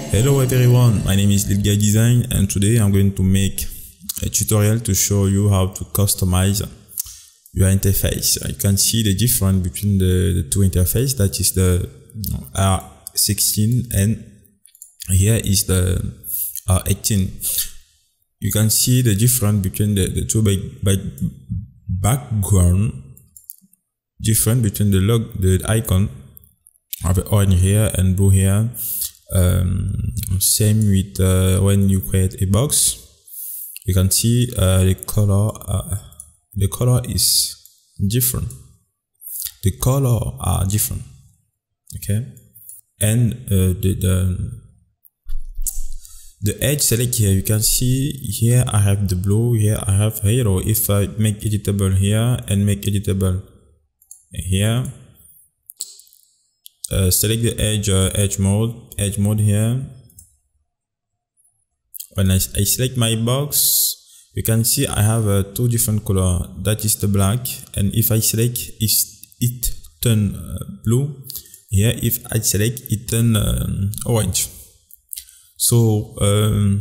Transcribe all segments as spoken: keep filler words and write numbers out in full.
Hello everyone, my name is Lilguy Design and today I'm going to make a tutorial to show you how to customize your interface. You can see the difference between the, the two interfaces, that is the R sixteen and here is the R eighteen. You can see the difference between the, the two by, by background, different between the log, the icon of the orange here and blue here. Um, same with uh, when you create a box, you can see uh, the color. Uh, the color is different. The color are different. Okay, and uh, the, the the edge select here. You can see here I have the blue. Here I have yellow. If I make editable here and make editable here. Uh, select the edge uh, edge mode edge mode here. When I, I select my box, you can see I have uh, two different color, that is the black, and if I select it, it turn uh, blue. Here if I select it turn um, orange. So um,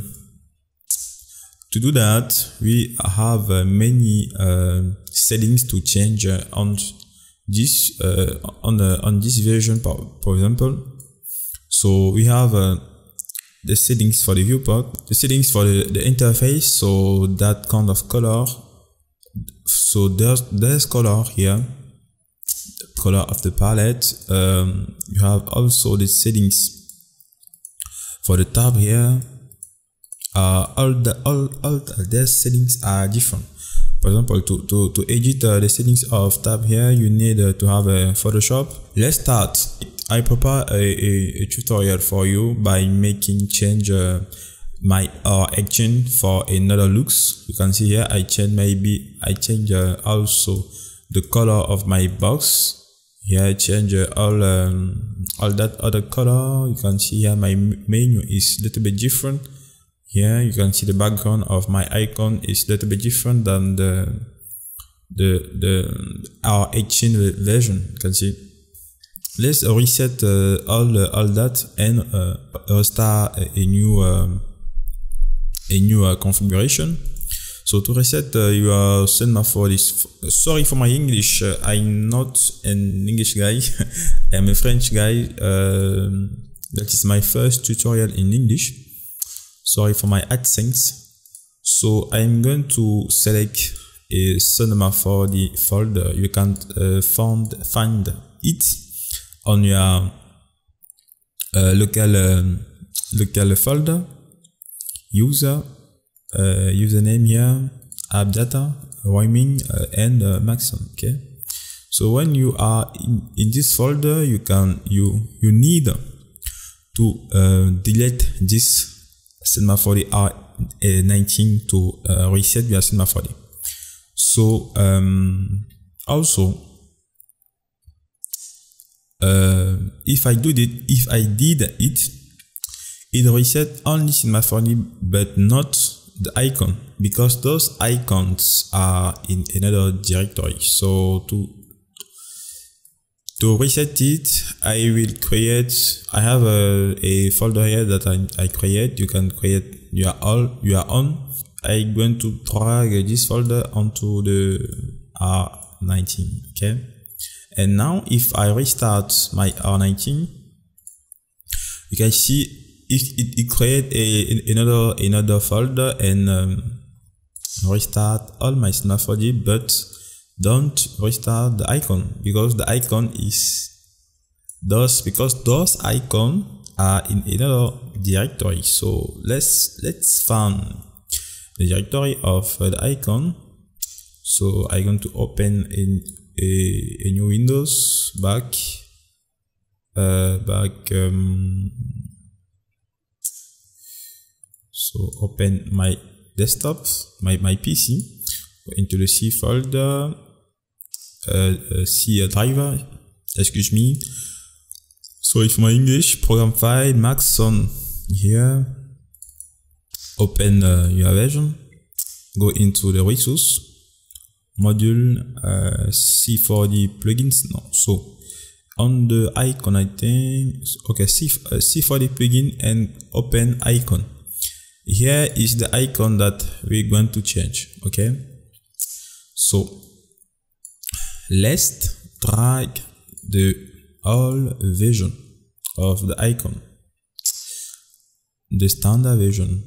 to do that we have uh, many uh, settings to change uh, on this uh, on the on this version, for, for example. So we have uh, the settings for the viewport, the settings for the, the interface, so that kind of color. So there's there's color here, the color of the palette. Um, you have also the settings for the tab here. Uh, all the all all the settings are different. For example, to, to, to edit uh, the settings of tab here, you need uh, to have a Photoshop. Let's start. I prepare a, a, a tutorial for you by making change uh, my R eighteen for another looks. You can see here I change maybe I change uh, also the color of my box. Here I change uh, all um, all that other color. You can see here my menu is a little bit different. Here you can see the background of my icon is a little bit different than the the the R eighteen version. You can see. Let's reset uh, all uh, all that and uh, restart a new um, a new uh, configuration. So to reset uh, your semaphore is, sorry for my English. Uh, I'm not an English guy. I'm a French guy. Uh, that is my first tutorial in English. Sorry for my accents. So I'm going to select a cinema for the folder. You can uh, find find it on your uh, local um, local folder. User uh, username here, app data, rhyming uh, and uh, maximum. Okay. So when you are in, in this folder, you can you you need to uh, delete this Cinema four D R nineteen to uh, reset your Cinema four D. So um, also uh, if I do it, if I did it, it reset only Cinema four D but not the icon, because those icons are in another directory. So to To reset it, I will create, I have a, a folder here that I, I create. You can create your, all, your own. I'm going to drag this folder onto the R nineteen, okay? And now if I restart my R nineteen, you can see it, it, it create a, another, another folder and um, restart all my Cinema four D, but don't restart the icon, because the icon is those because those icons are in another directory. So let's let's find the directory of uh, the icon. So I'm going to open in a, a new Windows back uh, back um, so open my desktop, my, my P C, into the C folder. Uh, uh, C uh, driver, excuse me, sorry for my English. Program file, Maxon here, open uh, your version, go into the resource, module, uh, C four D plugins, no, so on the icon, I think, okay, C, uh, C forty plugin and open icon. Here is the icon that we're going to change, okay? So, let's drag the whole version of the icon, the standard version.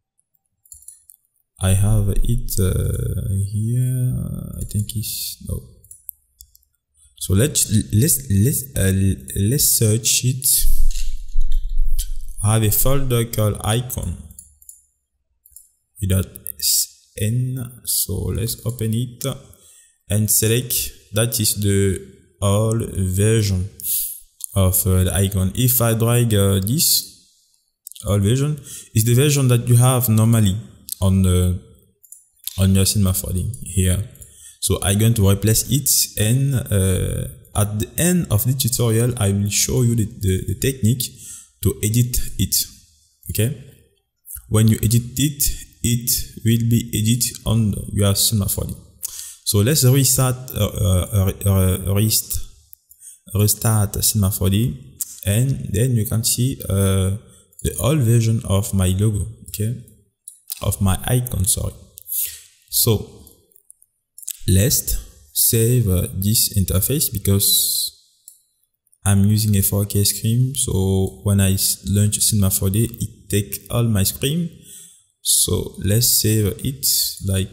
I have it uh, here, I think it's, no. So let's, let's, let's, uh, let's search it. I have a folder called icon without n, so let's open it and select, that is the whole version of uh, the icon. If I drag uh, this whole version, is the version that you have normally on the on your Cinema four D here. So I'm going to replace it, and uh, at the end of the tutorial I will show you the, the, the technique to edit it. Okay, when you edit it, it will be edited on your Cinema four D. So let's restart uh, uh, uh, rest, restart Cinema four D, and then you can see uh, the whole version of my logo, okay, of my icon, sorry. So let's save uh, this interface because I'm using a four K screen, so when I launch Cinema four D it takes all my screen. So let's save it like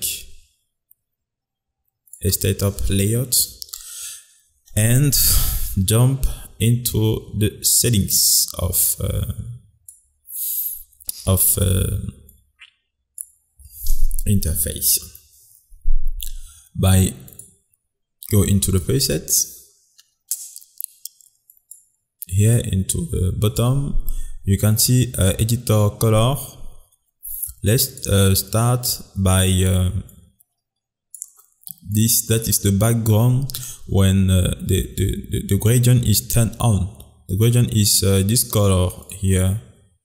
a startup layout and jump into the settings of uh, of uh, interface by go into the presets. Here into the bottom you can see uh, editor color. Let's uh, start by uh, this, that is the background when uh, the, the, the gradient is turned on. The gradient is uh, this color here.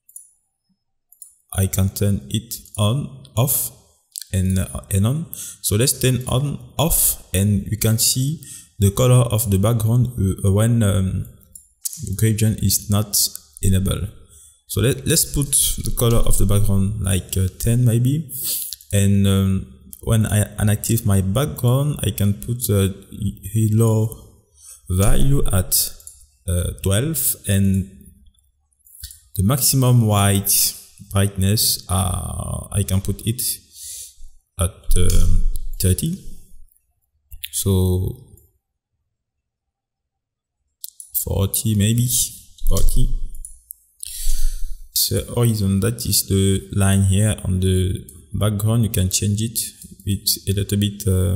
I can turn it on, off, and, uh, and on. So let's turn on, off, and you can see the color of the background uh, when um, the gradient is not enabled. So let, let's put the color of the background like uh, ten maybe, and um, when I unactive my background I can put a hello value at uh, twelve, and the maximum white brightness uh, I can put it at um, thirty. So forty maybe, forty. So horizon, that is the line here on the background. You can change it with a little bit uh,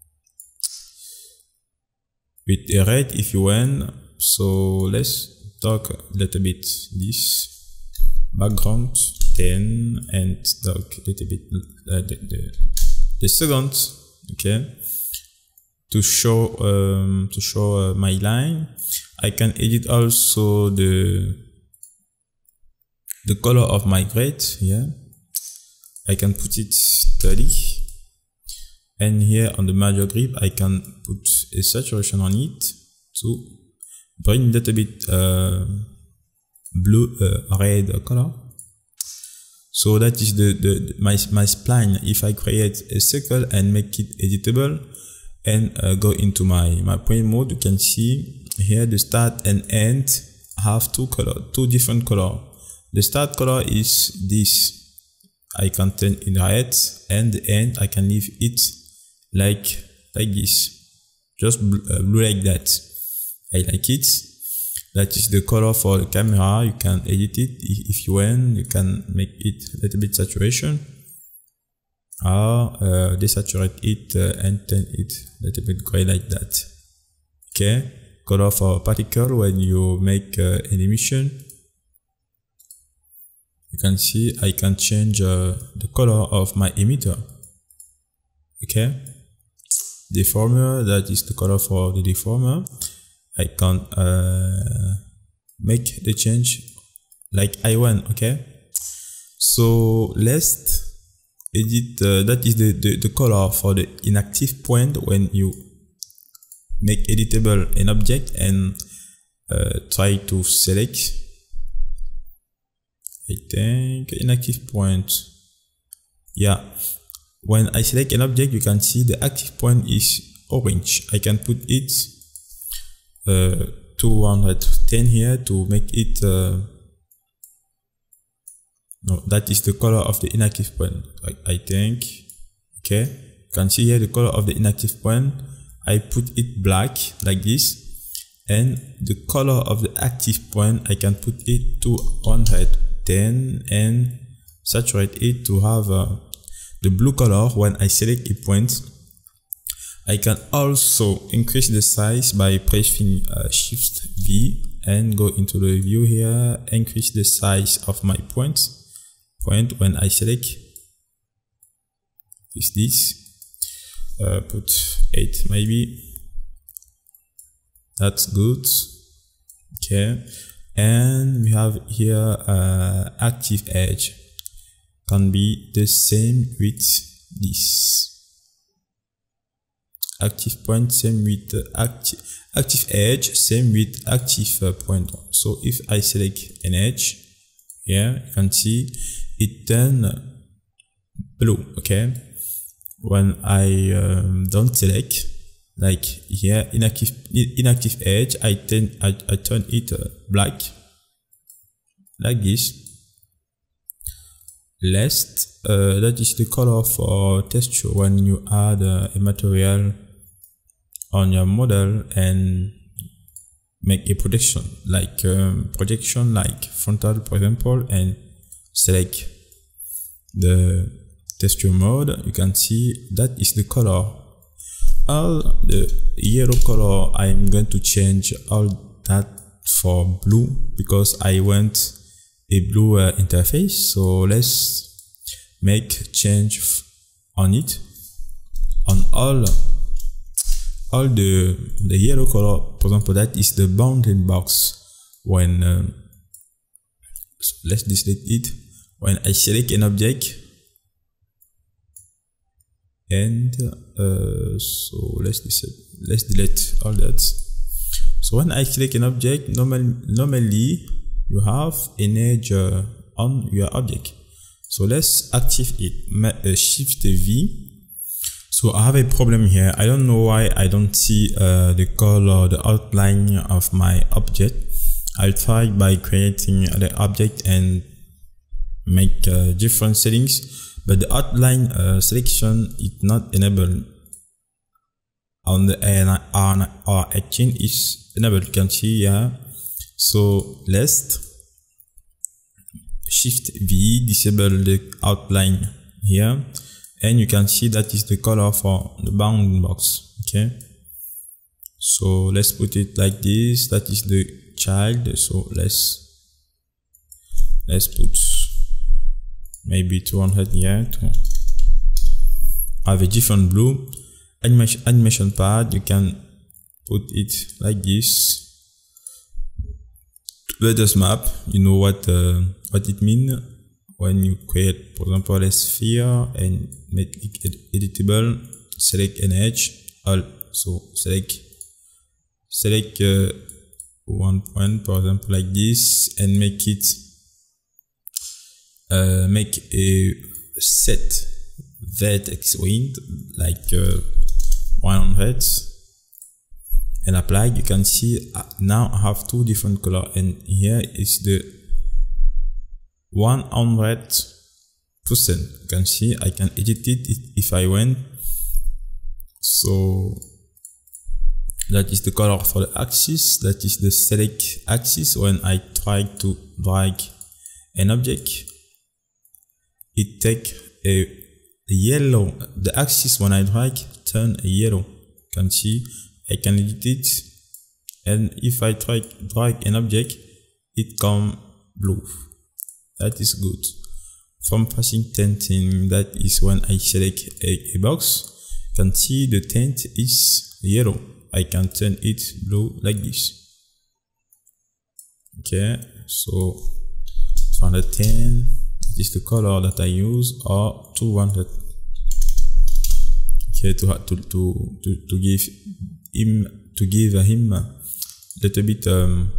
with a red if you want. So let's talk a little bit this background ten, and talk a little bit uh, the, the, the second, okay, to show um, to show uh, my line. I can edit also the the color of my grid. Yeah, I can put it thirty, and here on the major grip I can put a saturation on it to bring a little bit uh, blue uh, red color. So that is the, the, the my, my spline. If I create a circle and make it editable and uh, go into my, my point mode, you can see here the start and end have two color, two different color. The start color is this. I can turn in red, and the end I can leave it like like this, just blue, uh, blue like that. I like it. That is the color for the camera. You can edit it if you want. You can make it a little bit saturation, or uh, desaturate it uh, and turn it a little bit gray like that. Okay, color for particle when you make uh, an emission. You can see I can change uh, the color of my emitter. Okay, deformer, that is the color for the deformer. I can uh, make the change like I want. Okay, so let's edit. Uh, that is the, the the color for the inactive point when you make editable an object, and uh, try to select, I think, inactive point. Yeah, when I select an object, you can see the active point is orange. I can put it uh, two hundred ten here to make it uh, no, that is the color of the inactive point, I, I think. Okay, you can see here the color of the inactive point. I put it black like this, and the color of the active point, I can put it to one hundred ten and saturate it to have uh, the blue color. When I select a point, I can also increase the size by pressing uh, Shift V and go into the view here, increase the size of my point. Point when I select is this, uh, put eight maybe. That's good. Okay, and we have here uh, active edge can be the same with this. Active point same with the active active edge same with active uh, point. So if I select an edge here, you can see it turn blue. Okay, when I um, don't select, like here inactive inactive edge, I turn I, I turn it uh, black like this. Last, uh, that is the color for texture when you add uh, a material on your model and make a projection, like um, projection like frontal, for example, and select the texture mode. You can see that is the color. All the yellow color, I'm going to change all that for blue because I want a blue uh, interface. So let's make change on it on all all the the yellow color. For example, that is the bounding box. When um, so let's deselect it. When I select an object, and uh, so let's delete, let's delete all that. So when I select an object, normal, normally you have an edge uh, on your object. So let's activate it. Uh, Shift V. So I have a problem here. I don't know why I don't see uh, the color, the outline of my object. I'll try by creating the object and make uh, different settings, but the outline uh, selection is not enabled on the R eighteen is enabled. You can see here. So let's Shift V, disable the outline here, and you can see that is the color for the bounding box. Okay, so let's put it like this. That is the child. So let's let's put maybe two hundred here to have a different blue. Animation, animation pad, you can put it like this. Radius map, you know what uh, what it means when you create, for example, a sphere and make it editable. Select an edge, all so select select uh, one point, for example, like this, and make it uh, make a set vertex weight like uh, one hundred. And apply. You can see uh, now I have two different color, and here is the one hundred percent. You can see I can edit it if I want. So that is the color for the axis. That is the select axis. When I try to drag an object, it take a yellow. The axis when I drag turn a yellow. You can see I can edit it, and if I try drag an object, it come blue. That is good. From passing tinting, that is when I select a, a box, you can see the tint is yellow. I can turn it blue like this. Okay, so two hundred ten, that is the color that I use, or two hundred. Okay, to to to to, to give him to give him little bit um,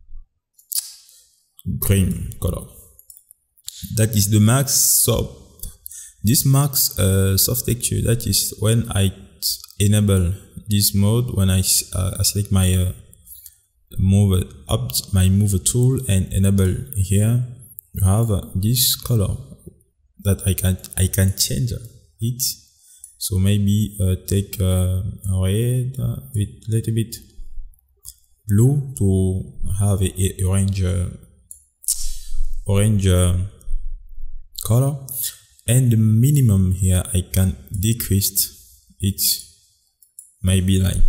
green color. That is the max soft. This max uh, soft texture. That is when I enable this mode, when I, uh, I select my uh, move up my move tool and enable here, you have uh, this color that I can I can change it. So maybe uh, take uh, red uh, with little bit blue to have a, a orange uh, orange uh, color, and the minimum here I can decrease it maybe like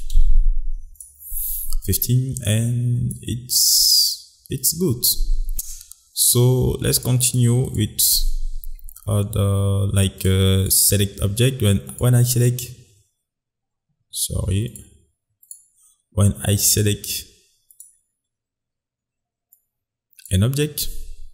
fifteen, and it's it's good. So let's continue with other like uh, select object. When when I select sorry when I select an object,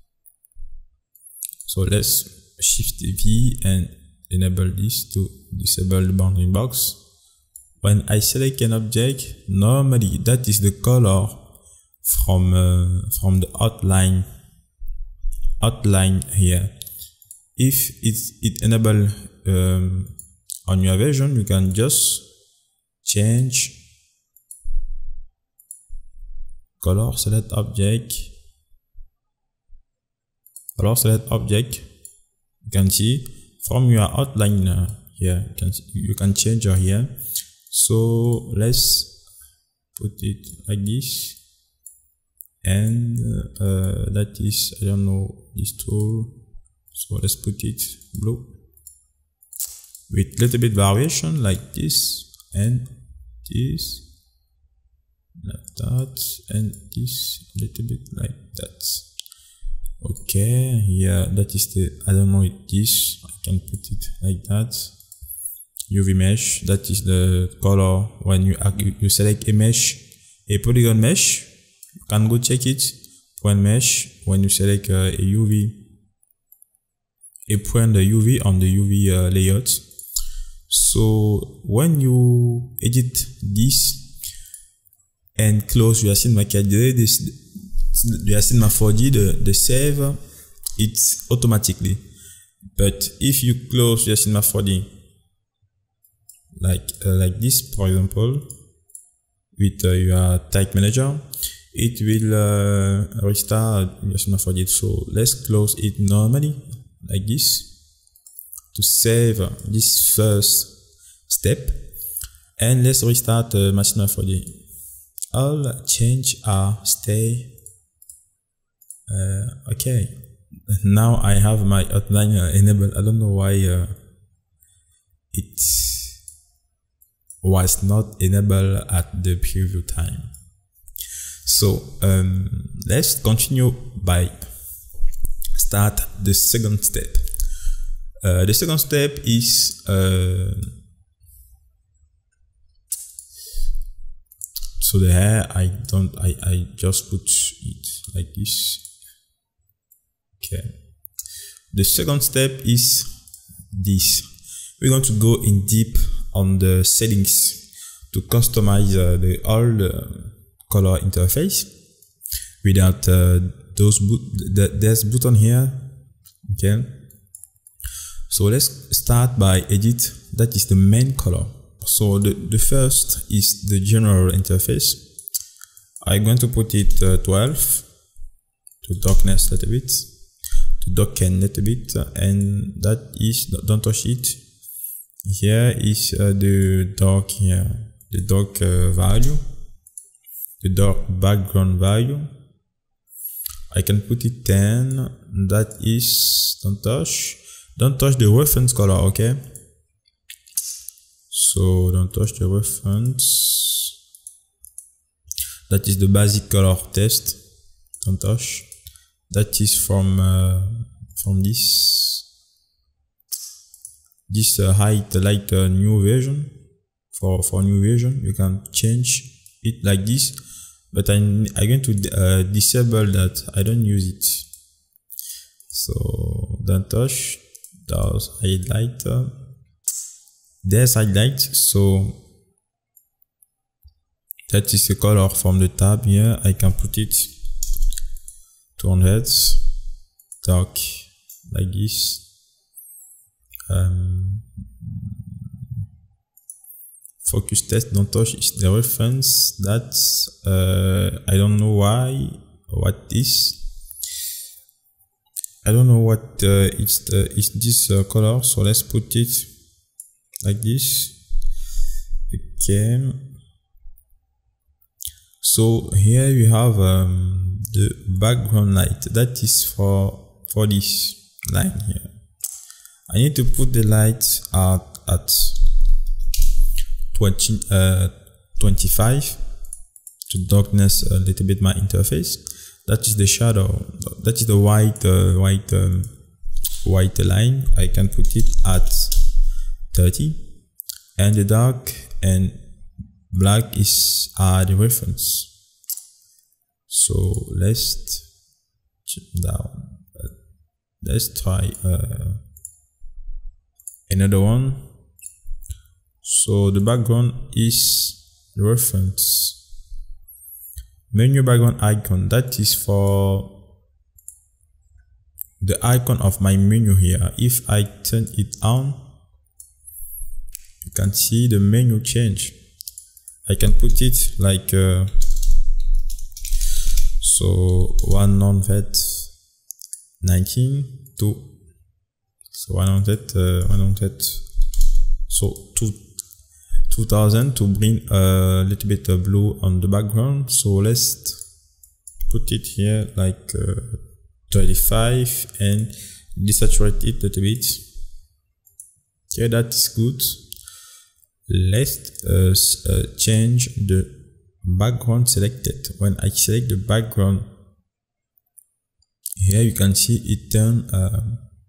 so let's shift V and enable this to disable the bounding box. When I select an object, normally that is the color from uh, from the outline outline here. If it's it enable um, on your version, you can just change color select object. Color select object. You can see from your outline uh, here. You can see, you can change here. So let's put it like this, and uh, that is I don't know this tool. So let's put it blue with little bit variation like this and this, like that, and this little bit like that. Okay, yeah, that is the I don't know it this. I can put it like that. U V mesh, that is the color when you you select a mesh, a polygon mesh. You can go check it. Point mesh when you select uh, a U V. A point the U V on the U V uh, layout. So when you edit this and close your Cinema four D, this the Cinema four D, the, the save it's automatically. But if you close your Cinema four D like uh, like this, for example, with uh, your Type Manager, it will uh, restart your Cinema four D. So let's close it normally like this to save this first step, and let's restart uh, my Cinema four D. All change are stay. Uh, okay, now I have my outline uh, enabled. I don't know why uh, it was not enabled at the preview time. So um, let's continue by start the second step. Uh, the second step is uh, so the hair I don't I, I just put it like this. Okay. The second step is this. We're going to go in deep on the settings to customize uh, the all the color interface without uh, those boot the, there's button here. Okay, so let's start by edit. That is the main color. So the, the first is the general interface. I'm going to put it uh, twelve to darkness a little bit, to darken a little bit, and that is, don't touch it. Here is uh, the dark here, the dark uh, value, the dark background value. I can put it ten. That is, don't touch, don't touch the reference color. Okay. So don't touch the reference. That is the basic color test. Don't touch. That is from uh, from this this uh, height like uh, new version. For for new version, you can change it like this. But I'm, I'm going to uh, disable that. I don't use it. So don't touch. Does highlight. Uh, there's highlight. So That is the color from the tab here. I can put it two hundred, dark, like this. Um, focus test, don't touch is the reference. That's uh, I don't know why, what this. I don't know what uh, it's the is this uh, color. So let's put it like this. Okay. So here you have um, the background light. That is for for this line here. I need to put the light at at twenty, uh, twenty-five to darkness a little bit my interface. That is the shadow. That is the white uh, white um, white line. I can put it at thirty, and the dark and black is uh, the reference. So let's check down. Let's try uh, another one. So the background is the reference. Menu background icon, that is for the icon of my menu here. If I turn it on, you can see the menu change. I can put it like uh, so one hundred nineteen to so one hundred uh, one hundred so two two thousand to bring a little bit of blue on the background. So let's put it here like uh, thirty-five and desaturate it a little bit. Okay, that is good. Let's uh, uh, change the background selected. When I select the background here, you can see it turn uh,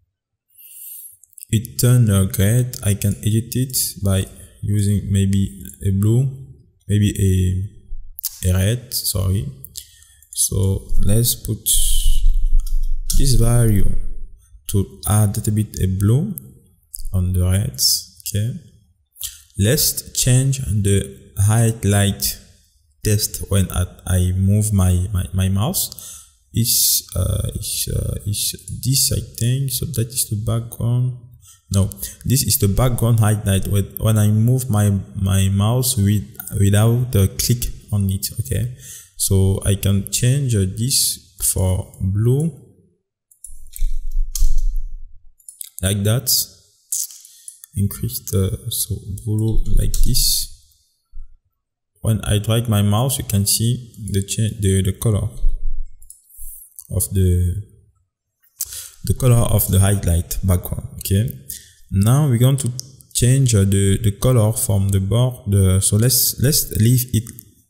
it turn uh, gray. I can edit it by using maybe a blue, maybe a, a red, sorry. So let's put this value to add a little bit a blue on the red. Okay. Let's change the highlight test when I move my, my, my mouse. Is uh, is, uh, is this, I think. So that is the background. No, this is the background highlight when I move my my mouse with without a click on it. Okay, so I can change uh, this for blue like that. Increase the so blue like this. When I drag my mouse, you can see the change the the color of the the color of the highlight background. Okay, now we're going to change uh, the the color from the board. Uh, so let's let's leave it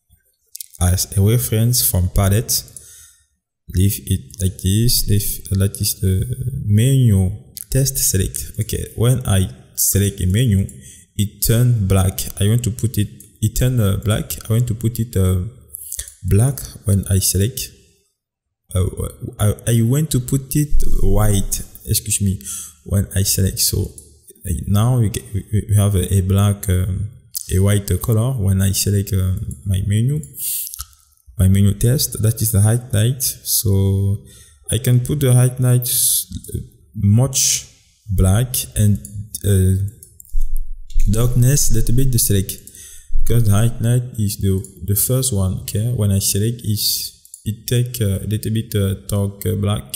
as a reference from palette. Leave it like this. Leave uh, that is the menu test select. Okay, when I select a menu, it turn black. I want to put it. It turn uh, black. I want to put it uh, black when I select. Uh, I, I want to put it white, excuse me, when I select. So like now we, get, we have a, a black, um, a white color when I select uh, my menu, my menu test. That is the highlight. So I can put the highlight much black and uh, darkness a little bit the select, because the highlight is the the first one. Okay, when I select is it take a little bit uh, dark uh, black,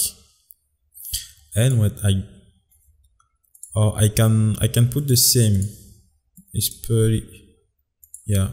and what I or I can I can put the same. It's pretty, yeah,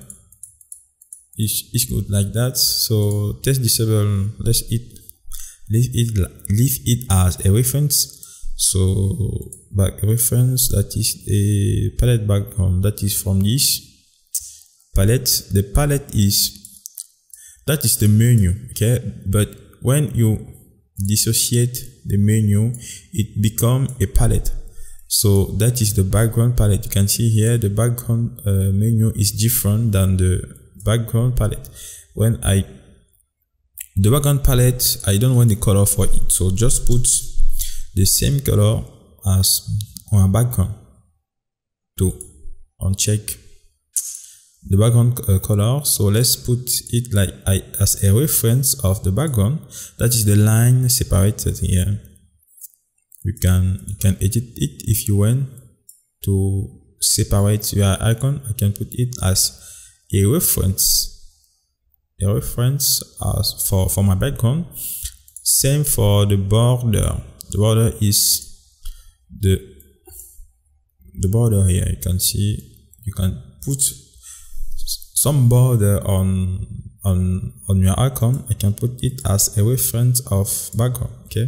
it's, it's good like that. So test disable, let's it leave it leave it as a reference. So back reference, that is a palette background, that is from this palette. The palette is that is the menu, okay, but when you dissociate the menu, it become a palette. So that is the background palette. You can see here the background uh, menu is different than the background palette. When I the background palette, I don't want the color for it, so just put the same color as on a background to uncheck the background uh, color. So let's put it like I, as a reference of the background. That is the line separated here. You can you can edit it if you want to separate your icon. I can put it as a reference, a reference as for for my background. Same for the border. The border is the the border here. You can see you can put some border on on on your icon. I can put it as a reference of background. Okay,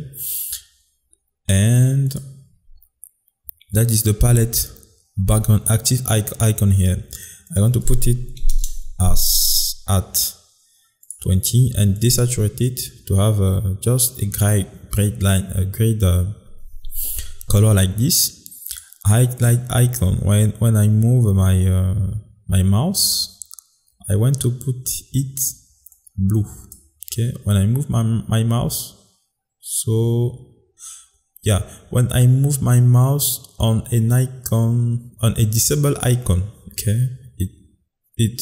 and that is the palette background active icon here. I want to put it as at twenty and desaturate it to have uh, just a gray gray line, a gray uh, color like this. Highlight icon. When when I move my uh, my mouse, I want to put it blue. Okay, when I move my my mouse, so yeah, when I move my mouse on an icon, on a disabled icon, okay, it it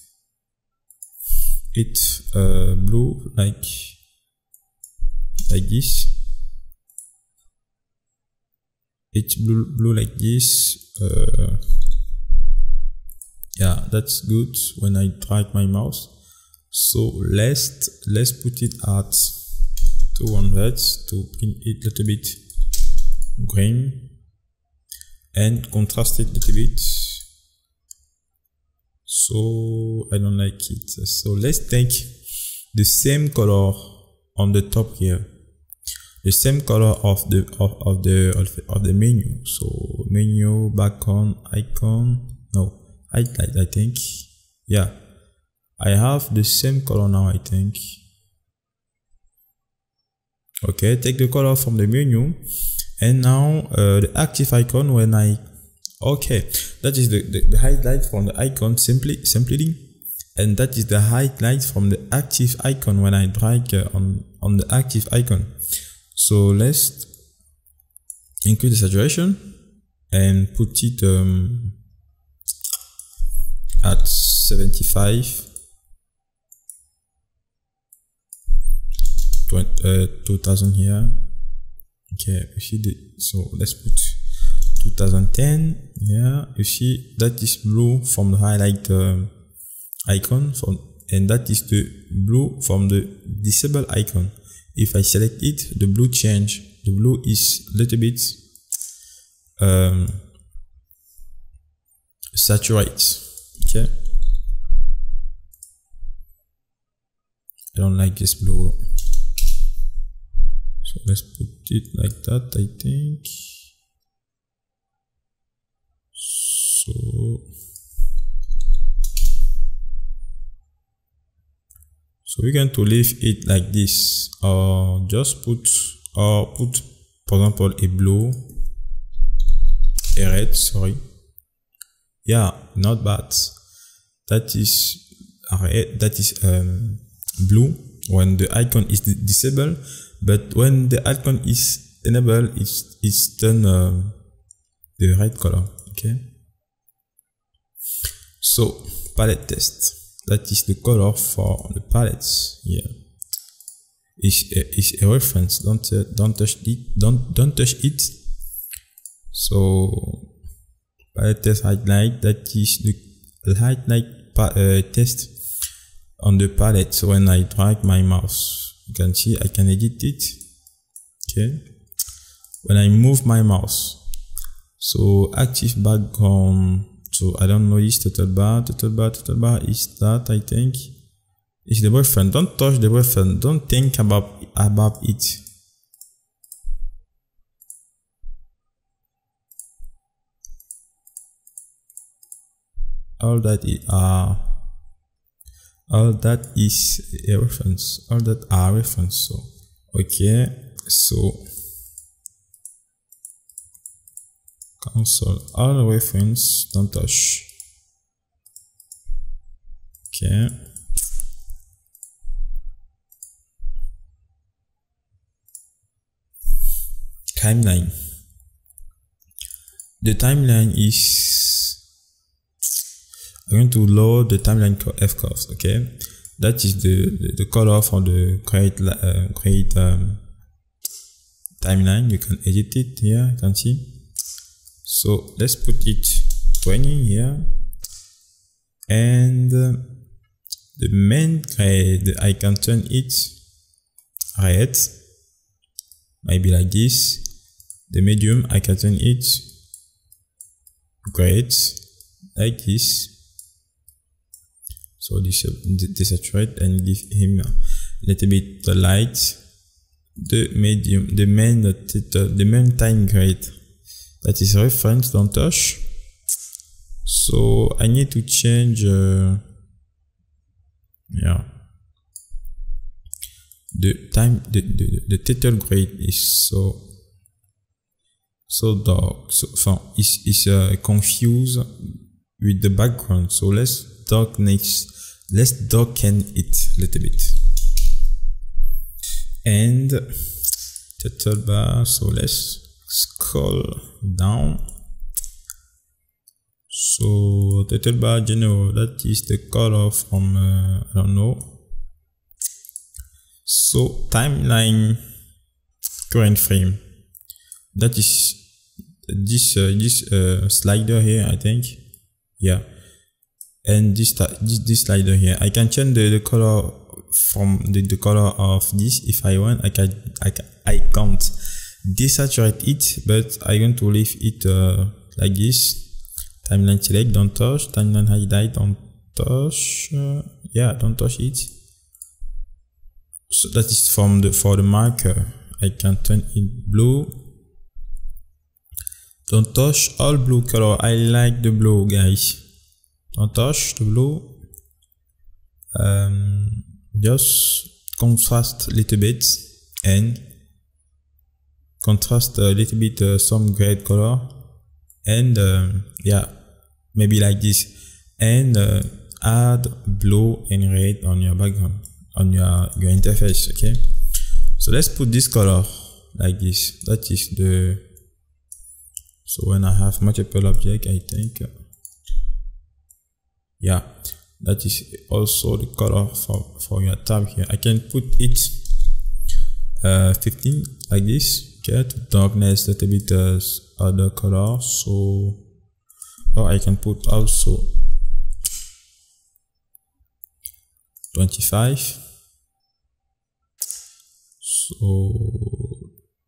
it uh, blue like like this. It's blue blue like this. Uh, yeah, that's good when I drag my mouse. So let's let's put it at two hundred to bring it a little bit green and contrast it a little bit. So I don't like it. So let's take the same color on the top here, the same color of the of, of the of, of the menu. So menu, background, icon, no, highlight, I think. Yeah, I have the same color now, I think. Okay, take the color from the menu, and now uh, the active icon. When I okay, that is the, the, the highlight from the icon simply simply, and that is the highlight from the active icon when I drag uh, on on the active icon. So let's increase the saturation and put it um, at seventy-five. Uh, two thousand here. Okay, you see the, so let's put two thousand ten. Yeah, you see that is blue from the highlight uh, icon, from, and that is the blue from the disable icon. If I select it, the blue change. The blue is a little bit um, saturate. Okay, I don't like this blue. So let's put it like that, I think. So so we can to leave it like this, or just put or put for example a blue, a red, sorry. Yeah, not bad. That is that is um, blue when the icon is disabled. But when the icon is enabled, it's, it's done uh, the red color. Okay. So palette test. That is the color for the palettes here. Is is a reference. Don't uh, don't touch it. Don't don't touch it. So palette test highlight. That is the highlight uh, test on the palette. So when I drag my mouse, you can see I can edit it. Okay, when I move my mouse, so active background. So I don't know this total bar, total bar, total bar is that, I think it's the reference. Don't touch the reference. Don't think about about it. All that is uh all that is a reference. All that are reference. So okay, so cancel all reference. Don't touch. Okay. Timeline. The timeline is going to load the timeline F curves. Okay, that is the, the, the color for the create uh, create um, timeline. You can edit it here, you can see. So let's put it twenty here, and uh, the main grade I can turn it red, maybe like this. The medium I can turn it great like this. So this desaturate and give him a little bit the light. The medium, the main, the, the main time grade, that is reference, don't touch. So I need to change, uh, yeah, the time, the, the, the title grade is so, so dark, so, so is, is uh, confused with the background. So let's darkness, let's darken it a little bit. And title bar, so let's scroll down. So title bar general, that is the color from uh, I don't know. So timeline current frame, that is this uh, this uh, slider here, I think. Yeah, and this this, this slider here, I can change the, the color from the, the color of this if I want. I can I can I can't desaturate it, but I'm going to leave it uh, like this. Timeline select, don't touch. Timeline highlight, don't touch. Uh, yeah, don't touch it. So that is from the for the marker. I can turn it blue. Don't touch all blue color. I like the blue, guys. Don't touch the blue. Um, just contrast a little bit and contrast a little bit uh, some gray color, and um, yeah, maybe like this, and uh, add blue and red on your background, on your, your interface. Okay, so let's put this color like this. That is the, so when I have multiple object, I think uh, yeah, that is also the color for, for your tab here. I can put it uh, fifteen like this, okay, to darkness a little bit uh, other color. So, or I can put also twenty-five. So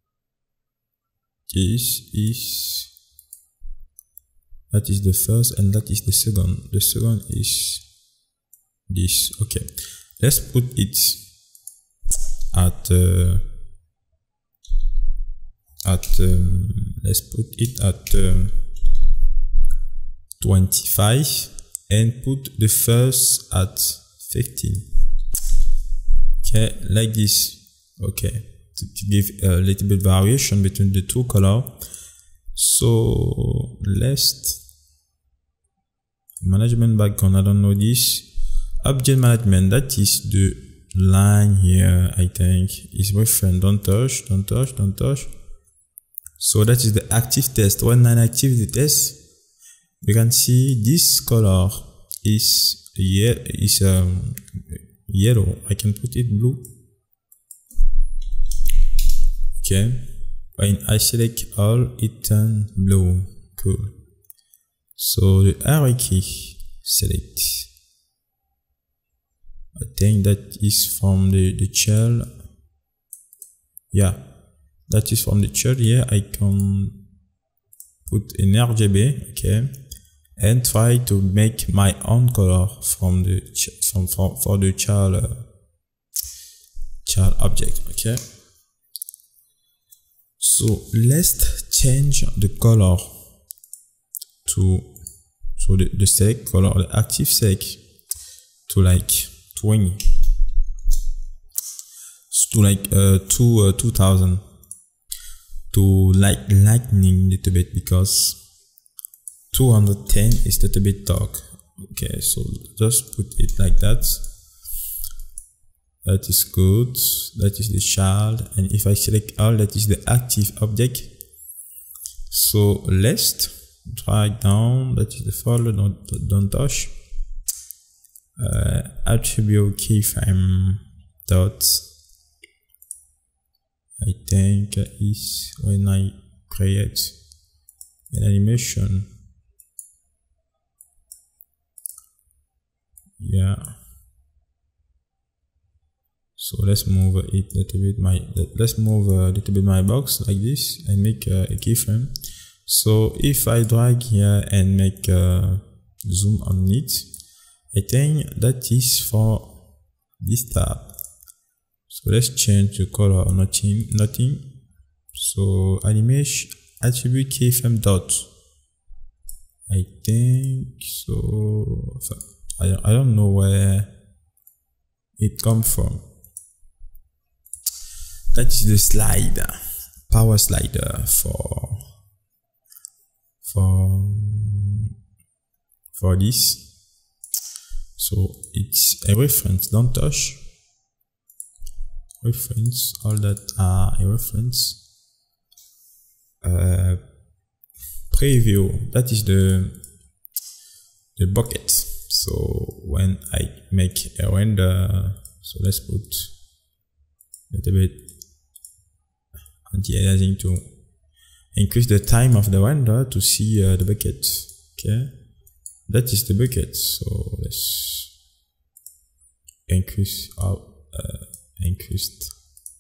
this is, that is the first and that is the second. The second is this. Okay, let's put it at uh, at um, let's put it at um, twenty-five and put the first at fifteen. Okay, like this. Okay, to, to give a little bit variation between the two color. So let's management background, I don't know this. Object management, that is the line here, I think is reference. Don't touch, don't touch, don't touch. So that is the active test. When I active the test, you can see this color is yeah is um yellow. I can put it blue. Okay, when I select all, it turns blue. Cool. So the arrow key, select. I think that is from the, the shell. Yeah, that is from the shell. Here I can put an R G B, okay, and try to make my own color from the from for, for the child uh, child object. Okay. So let's change the color to, so the, the select color, the active select, to like twenty, to like uh, two uh, two thousand, to like lightning a little bit, because two hundred ten is a little bit dark. Okay, so just put it like that. That is good. That is the child, and if I select all, that is the active object. So let's drag down. That is the folder. Don't don't touch. uh, attribute keyframe dot, I think is when I create an animation. Yeah, so let's move it a little bit my let's move a little bit my box like this and make a, a keyframe. So if I drag here and make a zoom on it, I think that is for this tab. So let's change the color or nothing nothing. So animation attribute keyframe dot, I think so. I, I don't know where it comes from. That is the slider, power slider for for for this. So it's a reference, don't touch. Reference, all that are a reference. Uh, preview, that is the the bucket. So when I make a render, so let's put a little bit anti-aliasing to increase the time of the render to see uh, the bucket. Okay, that is the bucket. So let's increase our uh, increased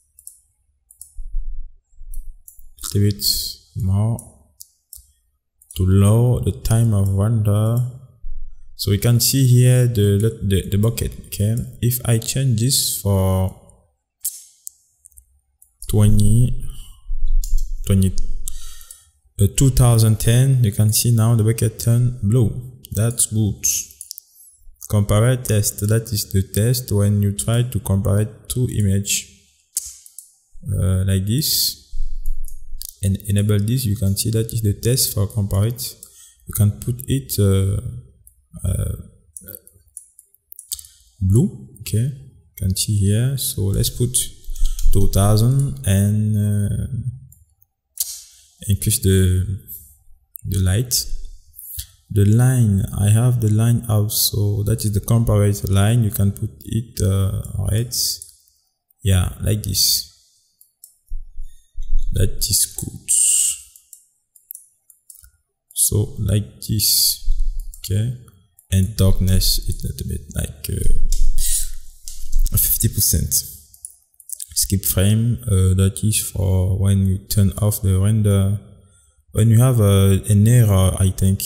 a little bit more to lower the time of render. So we can see here the, the, the bucket, okay? If I change this for twenty, twenty, uh, two thousand ten, you can see now the bucket turn blue. That's good. Compare test, that is the test when you try to compare two images uh, like this and enable this. You can see that is the test for compare it. You can put it uh, Uh, blue, okay, you can see here. So let's put two thousand and uh, increase the the light. The line, I have the line also, that is the comparator line. You can put it uh, right, yeah, like this. That is good. So like this, okay. And darkness is a little bit like uh, fifty percent. Skip frame, uh, that is for when you turn off the render, when you have uh, an error, I think.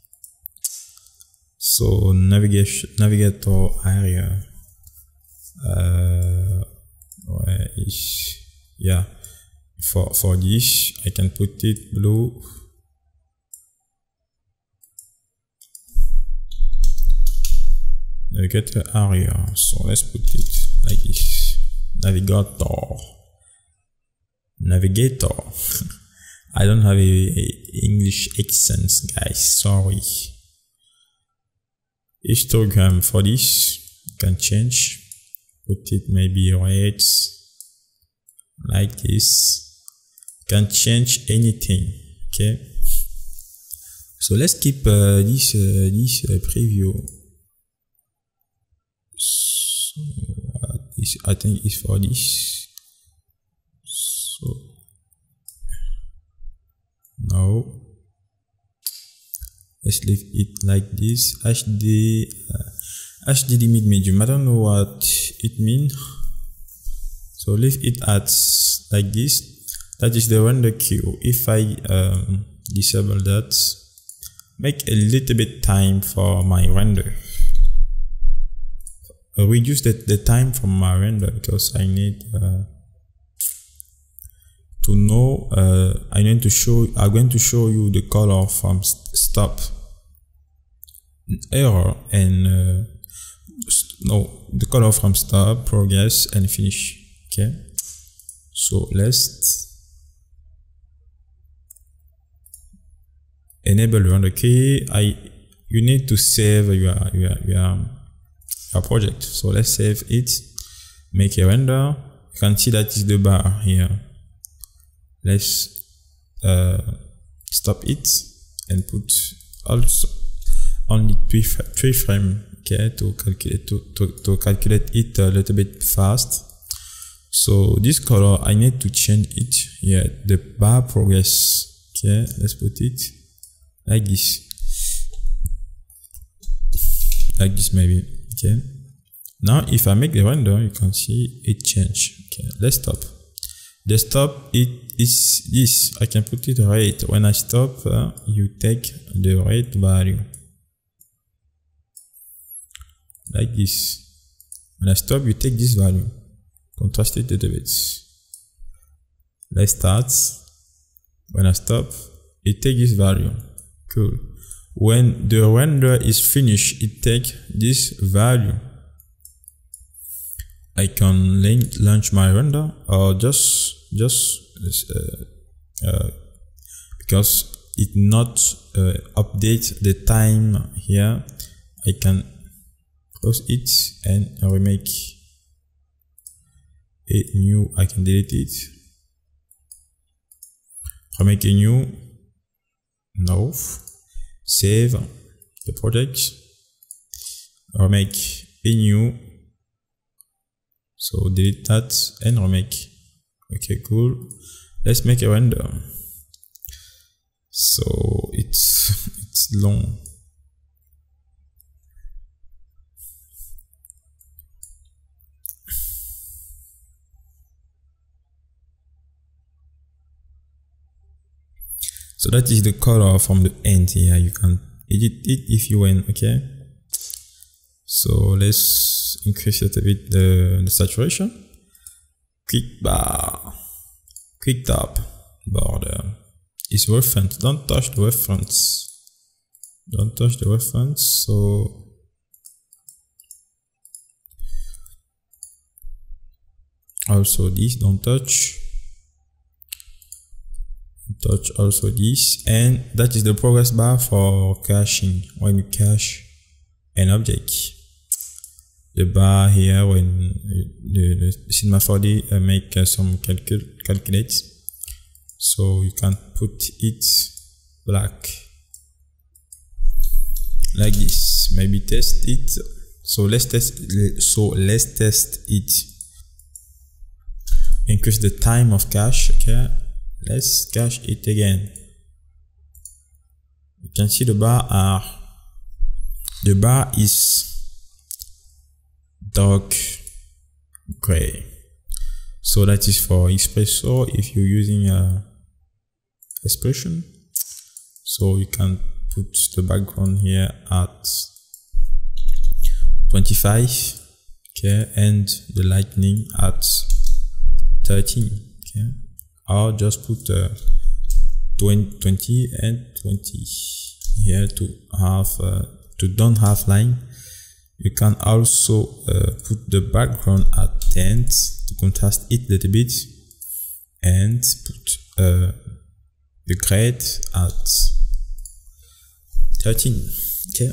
So navigation, navigator area, uh, where is, yeah, for, for this, I can put it blue. Navigator area, so let's put it like this. Navigator, navigator. I don't have a, a English accent, guys, sorry. Histogram for this, you can change, put it maybe right, like this. You can change anything, okay. So let's keep uh, this uh, this uh, preview. So uh, this I think is for this. So now let's leave it like this. H D uh, H D limit medium. I don't know what it means. So leave it at like this. That is the render queue. If I um, disable that, make a little bit time for my render. Reduce the, the time from my render because I need uh, to know uh, I need to show I'm going to show you the color from stop, error, and uh, no the color from stop, progress, and finish. Okay, so let's enable render key. I you need to save your your your a project. So let's save it, make a render. You can see that is the bar here. Let's uh, stop it and put also only three, three frame okay, to calculate to, to, to calculate it a little bit fast. So this color I need to change it here, the bar progress. Okay, let's put it like this, like this maybe. Okay, now if I make the render, you can see it change. Okay, let's stop. The stop it is this. I can put it right. When I stop, uh, you take the right value like this. When I stop, you take this value, contrast it a little bit. Let's start. When I stop, it take this value. Cool. When the render is finished, it take this value. I can launch my render, or just just uh, uh, because it not uh, update the time here. I can close it and remake a new. I can delete it. Remake a new. No. Save the project. Remake a new. So delete that and remake. Okay, cool. Let's make a render. So it's it's long. So that is the color from the end here. You can edit it if you want. Okay. So let's increase it a bit the, the saturation. Quick bar, quick tap, border. It's reference. Don't touch the reference. Don't touch the reference. So also this, don't touch. Touch also this, and that is the progress bar for caching. When you cache an object, the bar here when the, the Cinema four D uh, make uh, some calcul calculates, so you can put it black like this. Maybe test it. So let's test. So let's test it. Increase the time of cache. Okay, let's cache it again. You can see the bar are the bar is dark gray. So that is for espresso if you're using a expression. So you can put the background here at twenty-five, okay, and the lightning at thirteen, okay, or just put uh, twenty and twenty here to have uh, to don't have line. You can also uh, put the background at ten to contrast it a little bit, and put uh, the grade at thirteen. Okay.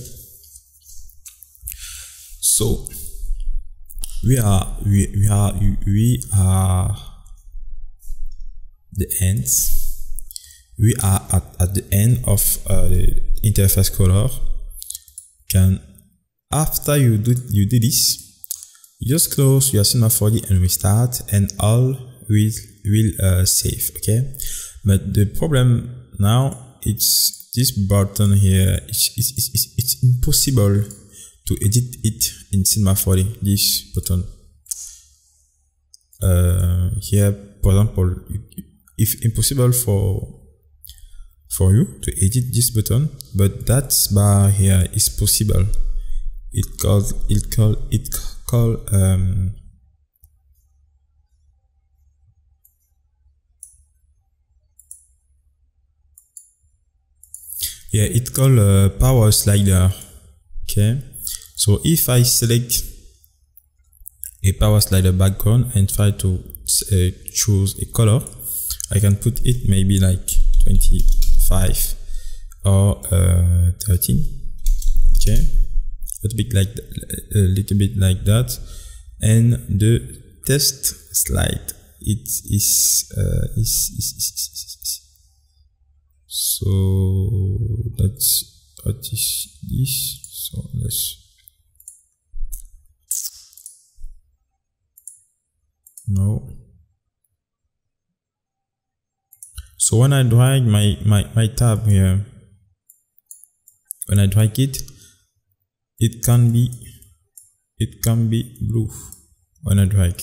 So we are we, we are we are the ends. We are at, at the end of uh, the interface color. Can after you do you do this, you just close your Cinema four D and restart, and all will will uh, save. Okay, but the problem now it's this button here. It's it's, it's, it's impossible to edit it in Cinema four D. This button uh, here, for example, if impossible for for you to edit this button, but that bar here is possible. It called it call it call um yeah it called uh, power slider. Okay, so if I select a power slider background and try to uh, choose a color, I can put it maybe like twenty-five or uh, thirteen. Okay, a little bit like a little bit like that. And the test slide, it is, uh, is, is, is, is, is. So that's that is this. So let's no. So when I drag my, my, my tab here, when I drag it, it can be, it can be blue when I drag.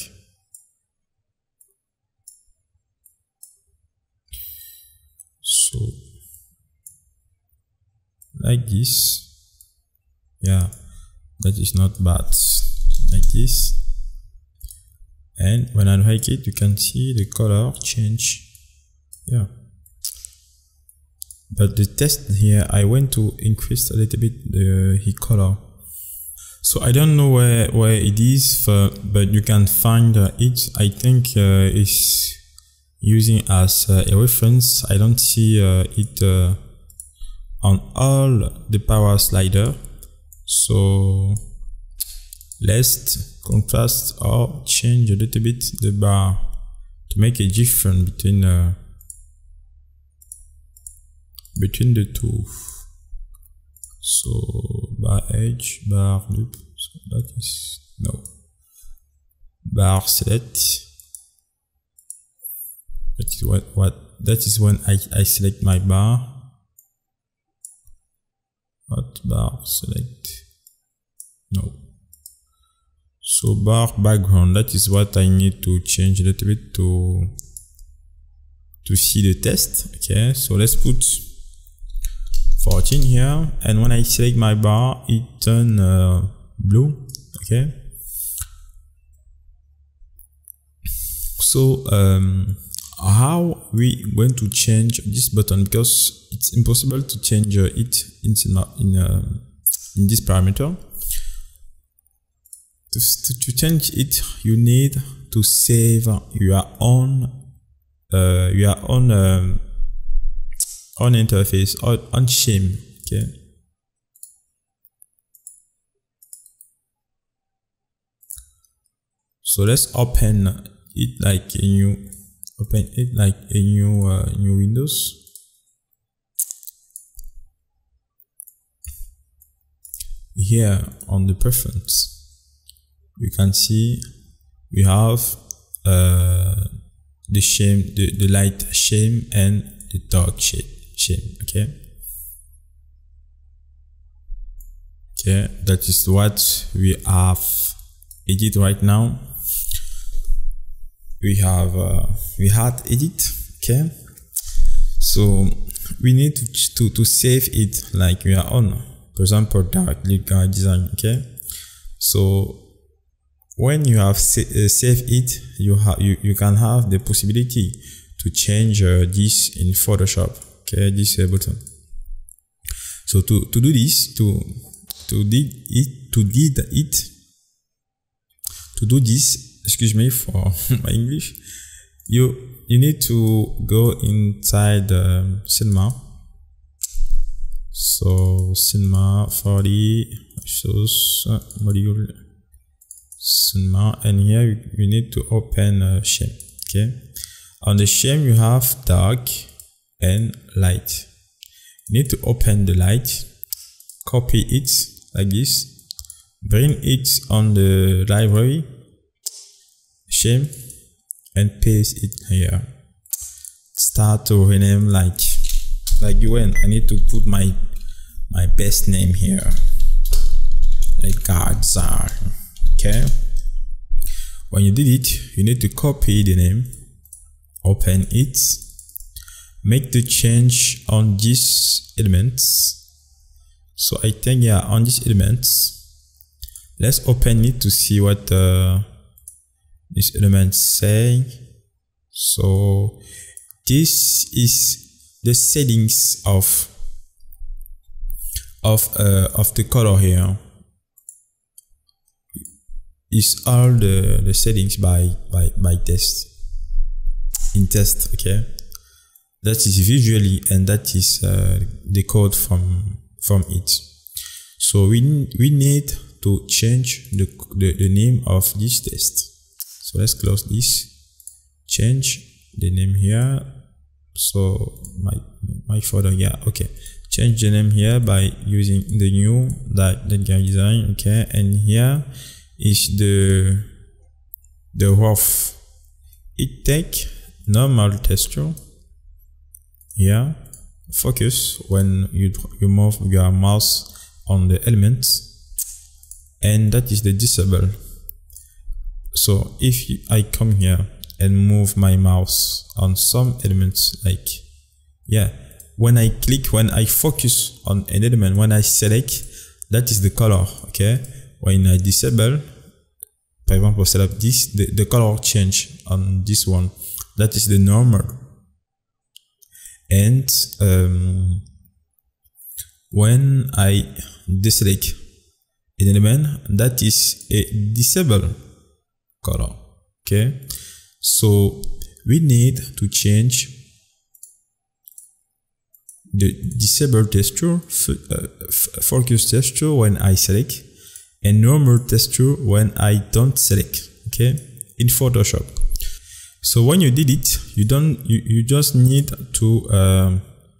So like this, yeah, that is not bad. Like this, and when I drag it, you can see the color change. Yeah, but the test here, I want to increase a little bit the heat color. So I don't know where where it is, for, but you can find uh, it. I think uh, it's using as uh, a reference. I don't see uh, it uh, on all the power slider. So let's contrast or change a little bit the bar to make a difference between uh, between the two. So bar edge, bar loop, so that is no bar select. That is what what that is when I, I select my bar. What bar select? No. So bar background, that is what I need to change a little bit to to see the test. Okay, so let's put fourteen here, and when I select my bar, it turn uh, blue. Okay, so um, how we going to change this button, because it's impossible to change uh, it in in, uh, in this parameter. To, to, to change it, you need to save your own uh, your own um, on interface or on shim. Okay, so let's open it like a new open it like a new uh, new Windows. Here on the preference, you can see we have uh, the shame, the, the light shame and the dark shade shame. Okay, okay, that is what we have edit right now. We have uh, we had edit. Okay, so we need to to, to save it like we are on, for example, dark guide design. Okay, so when you have sa uh, saved it, you have you, you can have the possibility to change uh, this in Photoshop. Okay, this uh, button. So to to do this, to to did it to did it to do this, excuse me for my English, you you need to go inside um, Cinema. So Cinema forty source uh, module Cinema, and here you, you need to open uh, shame. Okay, on the shame you have dark and light. You need to open the light, copy it like this, bring it on the library shame and paste it here. Start to rename like like you went. I need to put my my best name here, like guards are. Okay, when you did it, you need to copy the name, open it, make the change on these elements. So I think yeah, on these elements, let's open it to see what uh, these elements say. So this is the settings of of uh, of the color here. Is all the, the settings by, by, by test, in test. Okay, that is visually, and that is uh, the code from, from it. So we, we need to change the, the, the name of this test. So let's close this, change the name here. So my, my folder, yeah, okay. Change the name here by using the new that, that guide design. Okay, and here is the the rough it take normal texture here, focus when you, you move your mouse on the elements, and that is the disable. So if I come here and move my mouse on some elements, like, yeah, when I click, when I focus on an element, when I select, that is the color, okay? When I disable, for example, select this, the, the color change on this one, that is the normal. And um, when I deselect an element, that is a disable color, okay? So we need to change the disable texture, uh, focus texture when I select, and normal texture when I don't select, okay, in Photoshop. So when you did it, you don't, you, you just need to, um,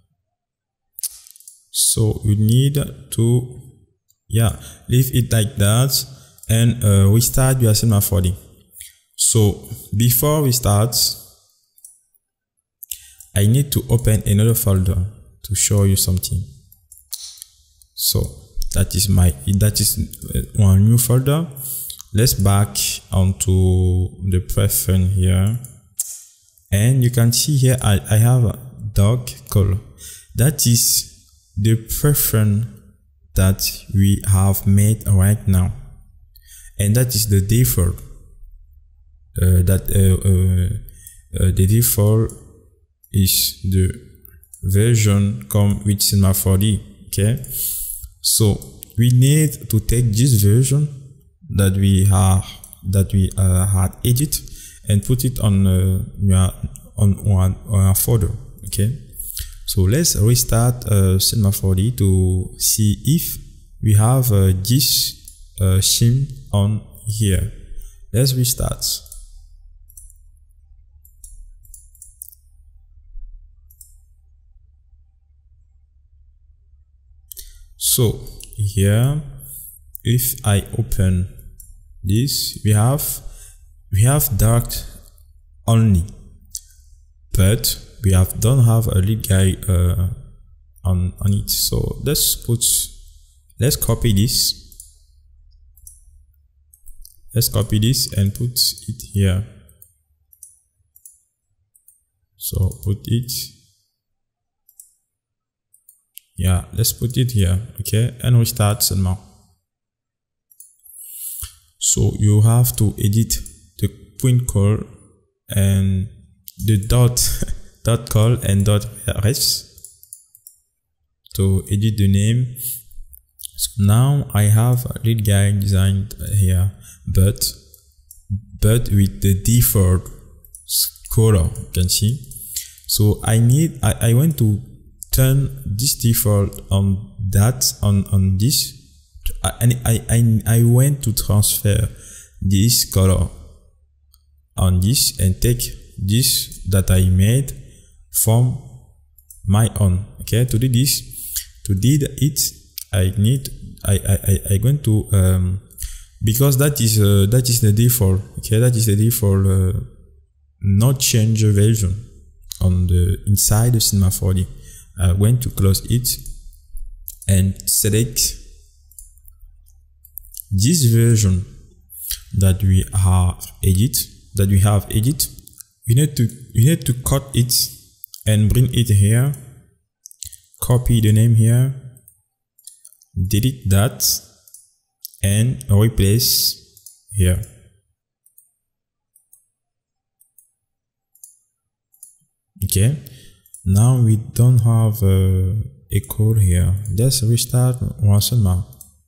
so you need to, yeah, leave it like that, and uh, we start your Cinema four D. So before we start, I need to open another folder to show you something. So that is my, that is one new folder. Let's back onto the preference here, and you can see here I, I have a dark color. That is the preference that we have made right now, and that is the default. Uh, that uh, uh, uh, the default is the version come with Cinema four D, okay? So we need to take this version that we have, that we uh, had edit, and put it on uh, on one on a folder, okay? So let's restart uh, Cinema four D to see if we have uh, this uh, scene on here. Let's restart. So here, if I open this, we have we have dark only, but we have don't have a lead guy uh, on on it. So let's put let's copy this. Let's copy this and put it here. So put it. Yeah, let's put it here, okay, and restart Cinema. So you have to edit the point call and the dot dot call and dot res to edit the name. So now I have a lead guy designed here, but but with the default color, you can see. So I need I, I want to turn this default on that on on this, and I, I I went to transfer this color on this and take this that I made from my own, okay? To do this, to do it, I need I I I I going to um because that is uh, that is the default, okay? That is the default, uh, not change the version on the inside the Cinema four D. I'm going to close it and select this version that we have edit that we have edit. We need to we need to cut it and bring it here, copy the name here, delete that, and replace here. Okay. Now we don't have uh, a code here. Let's restart once more.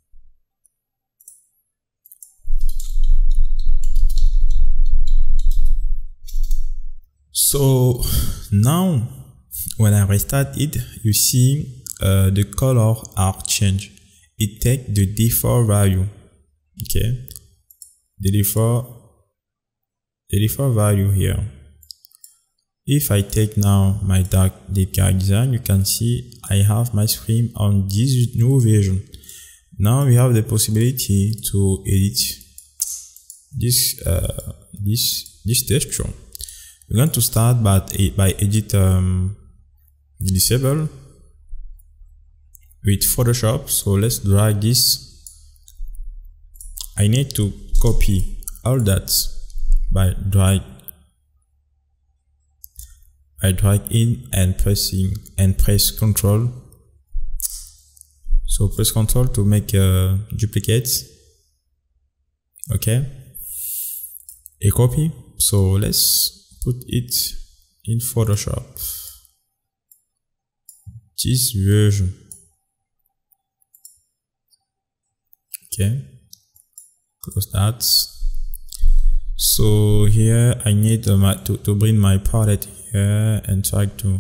So now when I restart it, you see uh, the color are changed. It takes the default value. Okay, the default the default value here. If I take now my dark lead guy design, you can see I have my screen on this new version. Now we have the possibility to edit this uh, this this texture. We're going to start by, by edit um, the disable with Photoshop. So let's drag this. I need to copy all that by drag I drag in and pressing and press Control. So press Control to make a duplicate. Okay. A copy. So let's put it in Photoshop. This version. Okay. Close that. So here I need uh, my, to, to bring my palette here and try to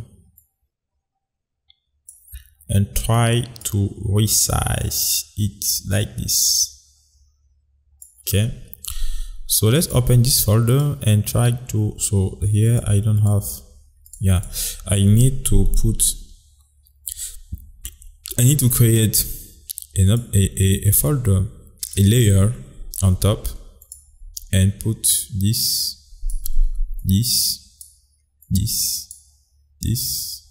and try to resize it like this. Okay. So let's open this folder and try to, so here I don't have, yeah, I need to put, I need to create a, a, a folder, a layer on top and put this, this, this, this,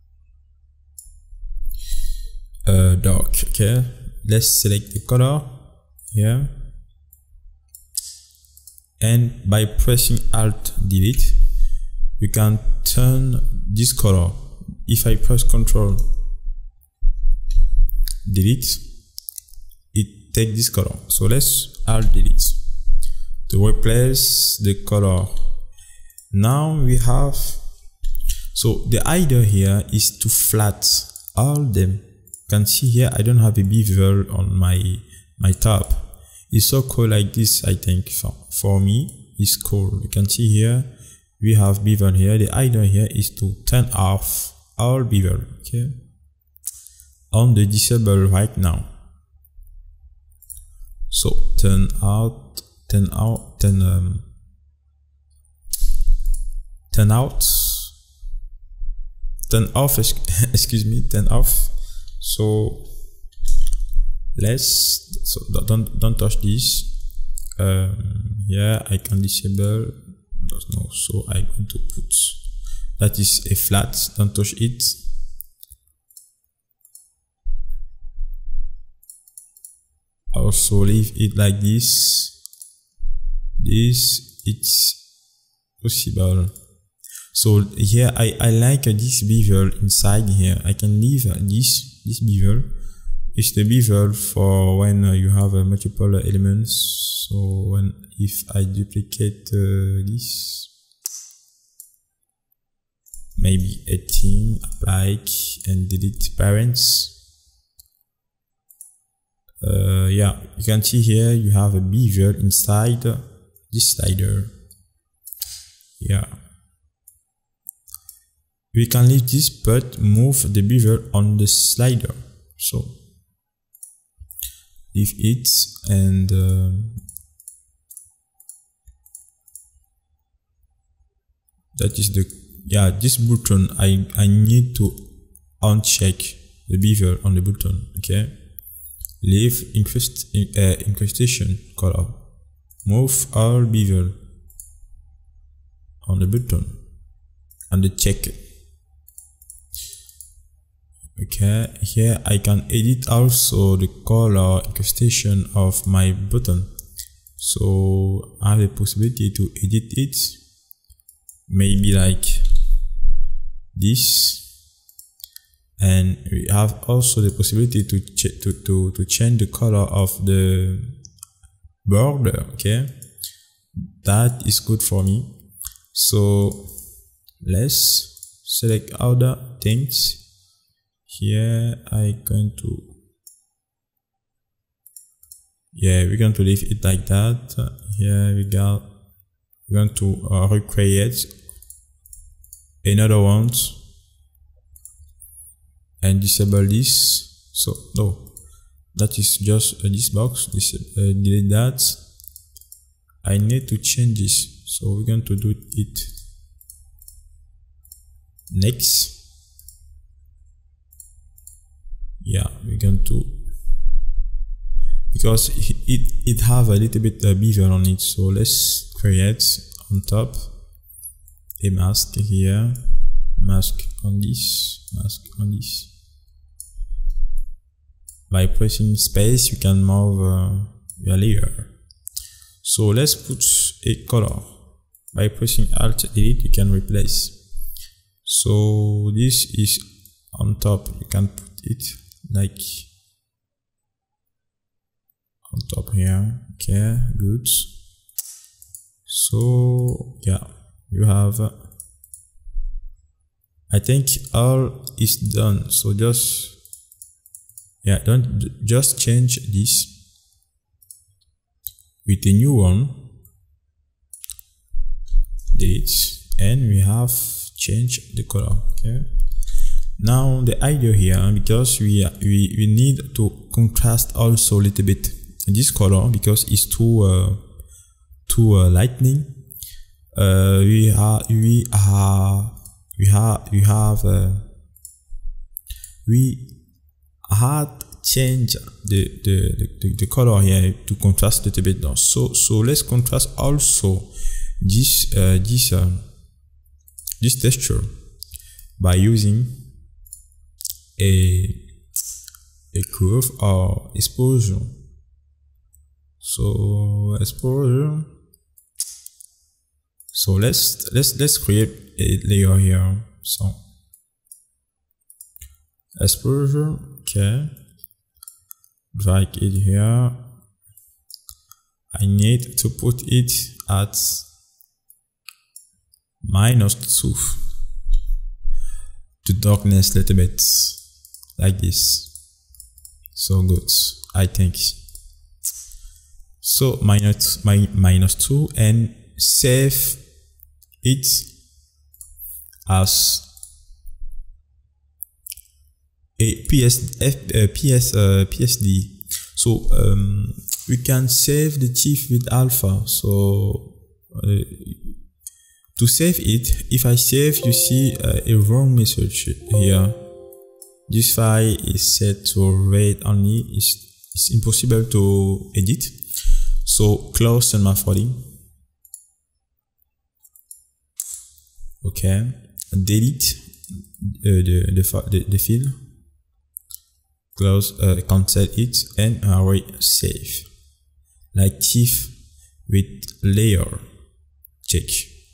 uh, dark. Okay, let's select the color here. And by pressing Alt Delete, you can turn this color. If I press Control Delete, it takes this color. So let's Alt Delete to replace the color. Now we have, so the idea here is to flat all them. You can see here I don't have a bevel on my my top. It's so cool like this. I think for, for me it's cool. You can see here we have bevel here. The idea here is to turn off all bevel, okay, on the disable right now. So turn out, turn out, turn um, turn out, turn off. Excuse me, turn off. So let's, so don't don't touch this. Um, here I can disable. No, so I'm going to put that is a flat. Don't touch it. Also leave it like this. This it's possible. So here I I like this bevel inside here. I can leave this this bevel. It's the bevel for when uh, you have uh, multiple elements. So when if I duplicate uh, this, maybe eighteen, apply and delete parents. Uh, yeah, you can see here you have a bevel inside this slider. Yeah, we can leave this but move the bevel on the slider. So leave it and uh, that is the, yeah, this button I, I need to uncheck the bevel on the button. Okay, leave incrust, uh, incrustation color, move all bevel on the button and the check. Okay, here I can edit also the color incrustation of my button. So I have a possibility to edit it, maybe like this, and we have also the possibility to ch to, to to change the color of the border. Okay, that is good for me. So let's select other things. Here I going to, yeah, we're going to leave it like that. Here we go. We're going to uh, recreate another one and disable this. So no, that is just uh, this box. This, uh, delete that. I need to change this, so we're going to do it next. Yeah, we're going to, because it it have a little bit of bevel on it, so let's create on top a mask here, mask on this, mask on this. By pressing space, you can move uh, your layer. So let's put a color. By pressing Alt Delete, you can replace. So this is on top. You can put it like on top here. Okay, good. So yeah, you have. Uh, I think all is done. So just yeah, don't just change this with a new one. Delete, and we have changed the color. Okay. Now the idea here, because we we we need to contrast also a little bit this color because it's too uh, too uh, lightning. Uh, we have we are we have we have uh, we had changed the, the the the color here to contrast a little bit now. So so let's contrast also this uh, this uh, this texture by using a a curve or exposure. So exposure. So let's let's let's create a layer here. So exposure, okay. Drag it here. I need to put it at minus two. To darkness a little bit like this. So good, I think. So minus my minus two and save it as a P S F, uh, P S uh, P S D. So um, we can save the TIFF with alpha. So uh, to save it, if I save, you see uh, a wrong message here. This file is set to read only. It's, it's impossible to edit. So close Cinema four D. Okay. Delete uh, the, the, the, the field. Close, uh, cancel it, and uh, save. Like TIFF with layer. Check.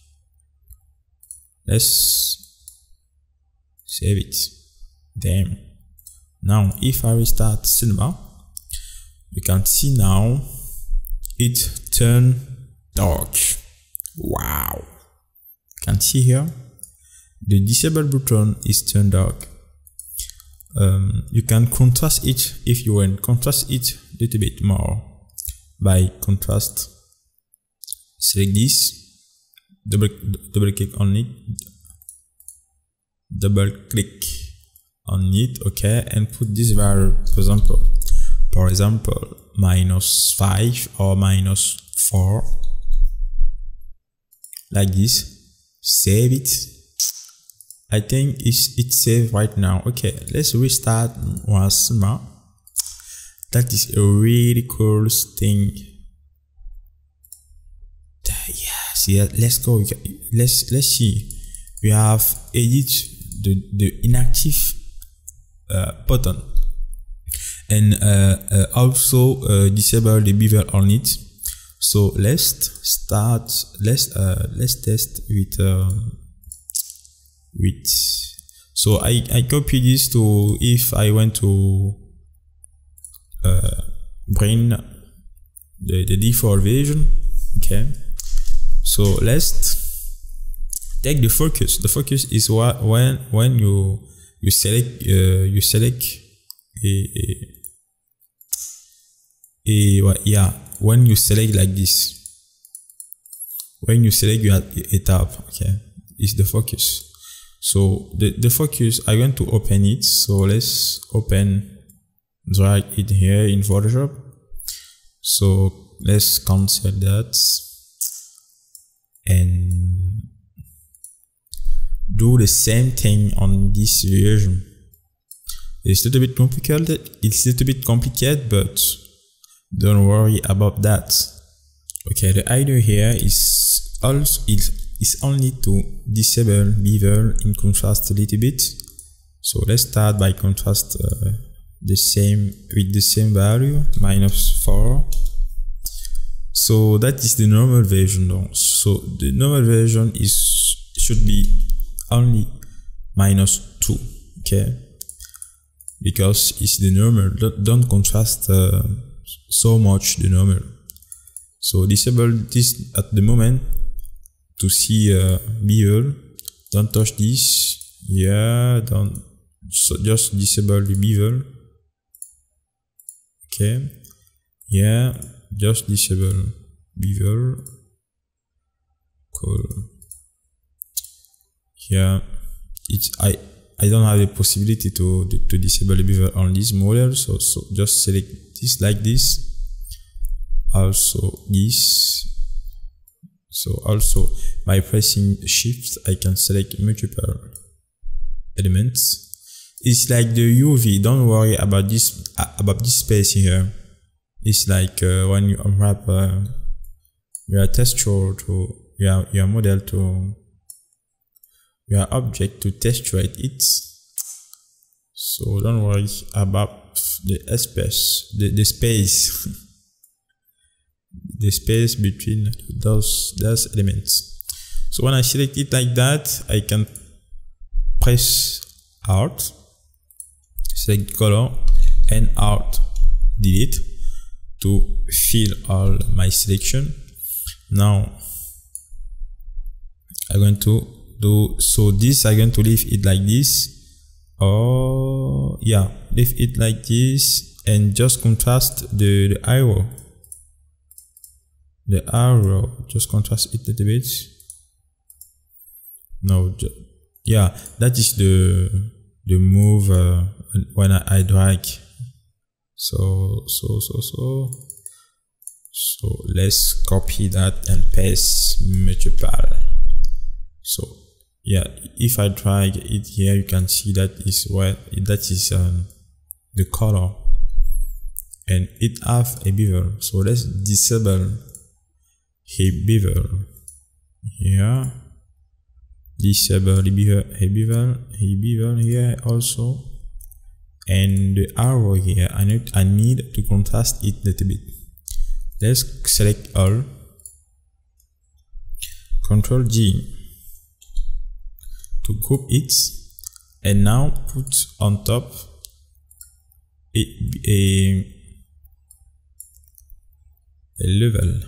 Let's save it. Damn. Now, if I restart Cinema, you can see now it turned dark. Wow. You can see here the disable button is turned dark. Um, you can contrast it if you want. Contrast it a little bit more by contrast. Select this, double double click on it, double click on it, okay, and put this value, for example, for example, minus five or minus four, like this. Save it. I think it's it's saved right now. Okay, let's restart once more. That is a really cool thing. Yes, yeah. Let's go. Let's let's see. We have edit the the inactive uh, button, and uh, uh, also uh, disable the bevel on it. So let's start. Let's uh, let's test with. Um, with so I, I copy this to if I want to uh, bring the, the default version. Okay, so let's take the focus. The focus is what when when you you select uh, you select a, a, a what, yeah when you select like this, when you select you have a tab, okay, is the focus. So the, the focus, I want to open it. So let's open, drag it here in Photoshop. So let's cancel that and do the same thing on this version. It's a little bit complicated. It's a little bit complicated, but don't worry about that. Okay, the idea here is also is is only to disable bevel in contrast a little bit. So let's start by contrast uh, the same with the same value, minus four. So that is the normal version though. So the normal version is should be only minus two, okay? Because it's the normal. Don't, don't contrast uh, so much the normal. So disable this at the moment to see uh, bevel. Don't touch this. Yeah, don't. So just disable the bevel. Okay. Yeah, just disable bevel. Cool. Yeah, it's I I don't have a possibility to to, to disable the bevel on this model. So so just select this like this. Also this. So also by pressing shift I can select multiple elements. It's like the U V. Don't worry about this uh, about this space here. It's like uh, when you unwrap uh, your texture to your your model to your object to texture it. So don't worry about the space, the the space, the space between those those elements. So when I select it like that, I can press Alt. Select color and Alt delete to fill all my selection. Now I'm going to do so this I'm going to leave it like this. Oh yeah, leave it like this and just contrast the, the arrow. The arrow, just contrast it a little bit. No, yeah, that is the the move uh, when I, I drag. So so so so so let's copy that and paste multiple. So yeah, if I drag it here, you can see that is what that is um, the color, and it have a bevel. So let's disable a bevel here. Disable the bevel, a bevel, a bevel here also, and the arrow here. I need I need to contrast it a little bit. Let's select all. Control G to group it, and now put on top a a, a level.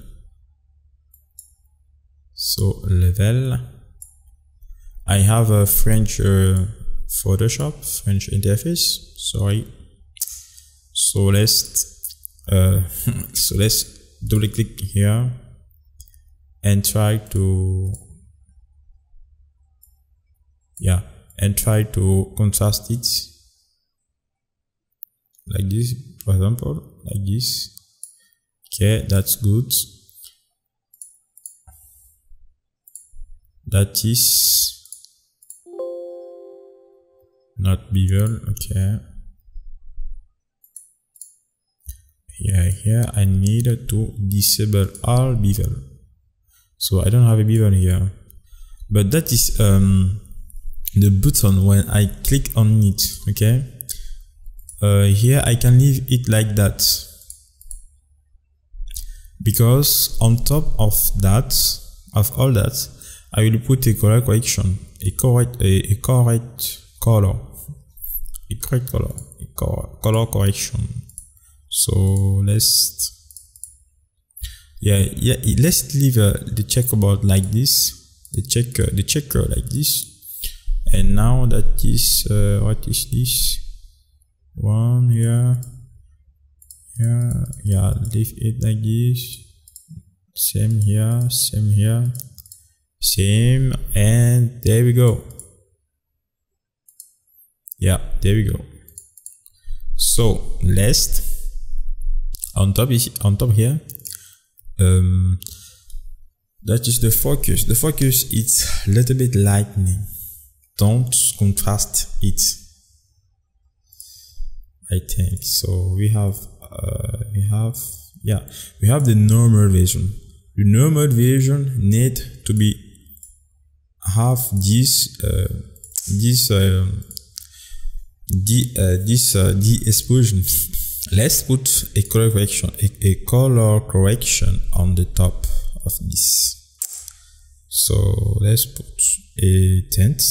So level. I have a French uh, Photoshop, French interface. Sorry. So let's uh, so let's double click here and try to yeah and try to contrast it like this, for example, like this. Okay, that's good. That is not bevel. Okay, here here I need to disable all bevel. So I don't have a bevel here, but that is um the button when I click on it. Okay, uh, here I can leave it like that, because on top of that, of all that, I will put a color correction, a correct a, a correct color. A correct color, a color, color correction. So let's, yeah, yeah, let's leave uh, the checkerboard like this, the checker, the checker like this, and now that is uh, what is this one here? Yeah, yeah, leave it like this. Same here, same here, same, and there we go. Yeah, there we go. So last, on top is on top here, um, that is the focus. The focus is a little bit lightening. Don't contrast it. I think so. We have, uh, we have, yeah, we have the normal version. The normal version need to be have this uh, this uh, the uh, this uh, the explosion. Let's put a color correction a, a color correction on the top of this. So let's put a tint.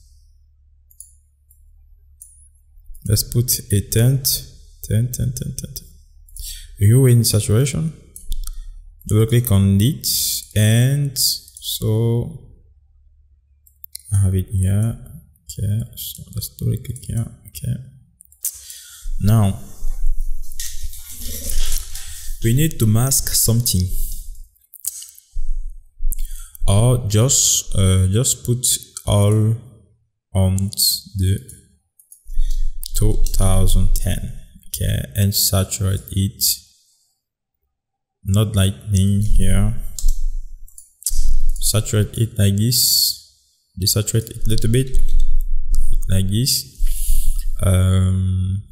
Let's put a tint, tint, tint, tint, tint. Hue in saturation. Double click on it, and so I have it here. Okay, so let's double click here. Okay. Now we need to mask something, or just uh, just put all on the two thousand ten. Okay, and saturate it, not lightning here. Saturate it like this. Desaturate it a little bit like this. Um,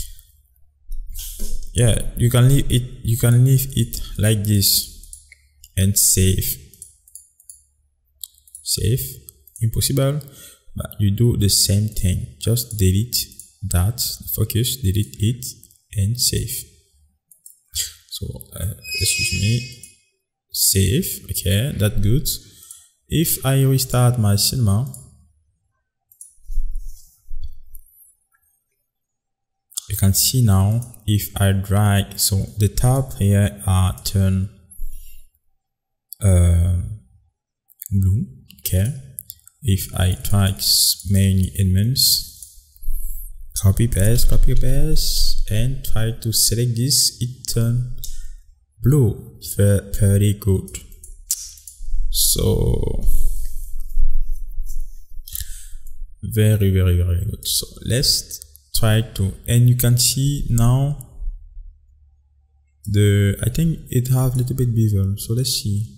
yeah, you can leave it. You can leave it like this and save. Save. Impossible, but you do the same thing. Just delete that, focus, delete it, and save. So uh, excuse me, save. Okay, that's good. If I restart my cinema, you can see now if I drag, so the tab here are turn uh, blue. Okay, if I drag many elements, copy paste, copy paste, and try to select this, it turn blue. Very good. So very very very good. So let's try to, and you can see now the, I think it have a little bit bevel. So let's see.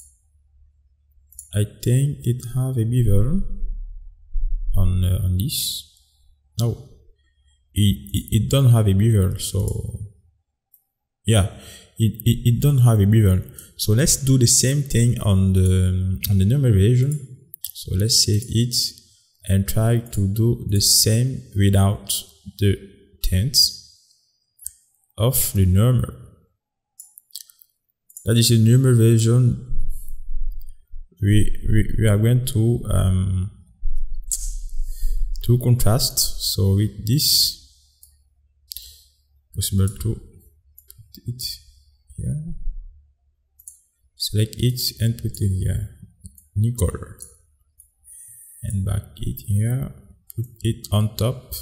I think it have a bevel on uh, on this. No, it, it it don't have a bevel. So yeah, it, it it don't have a bevel. So let's do the same thing on the on the normal version. So let's save it and try to do the same without the tints of the normal. That is the normal version. We, we, we are going to um, to contrast. So with this, possible to put it here, select it and put it here, new color, and back it here, put it on top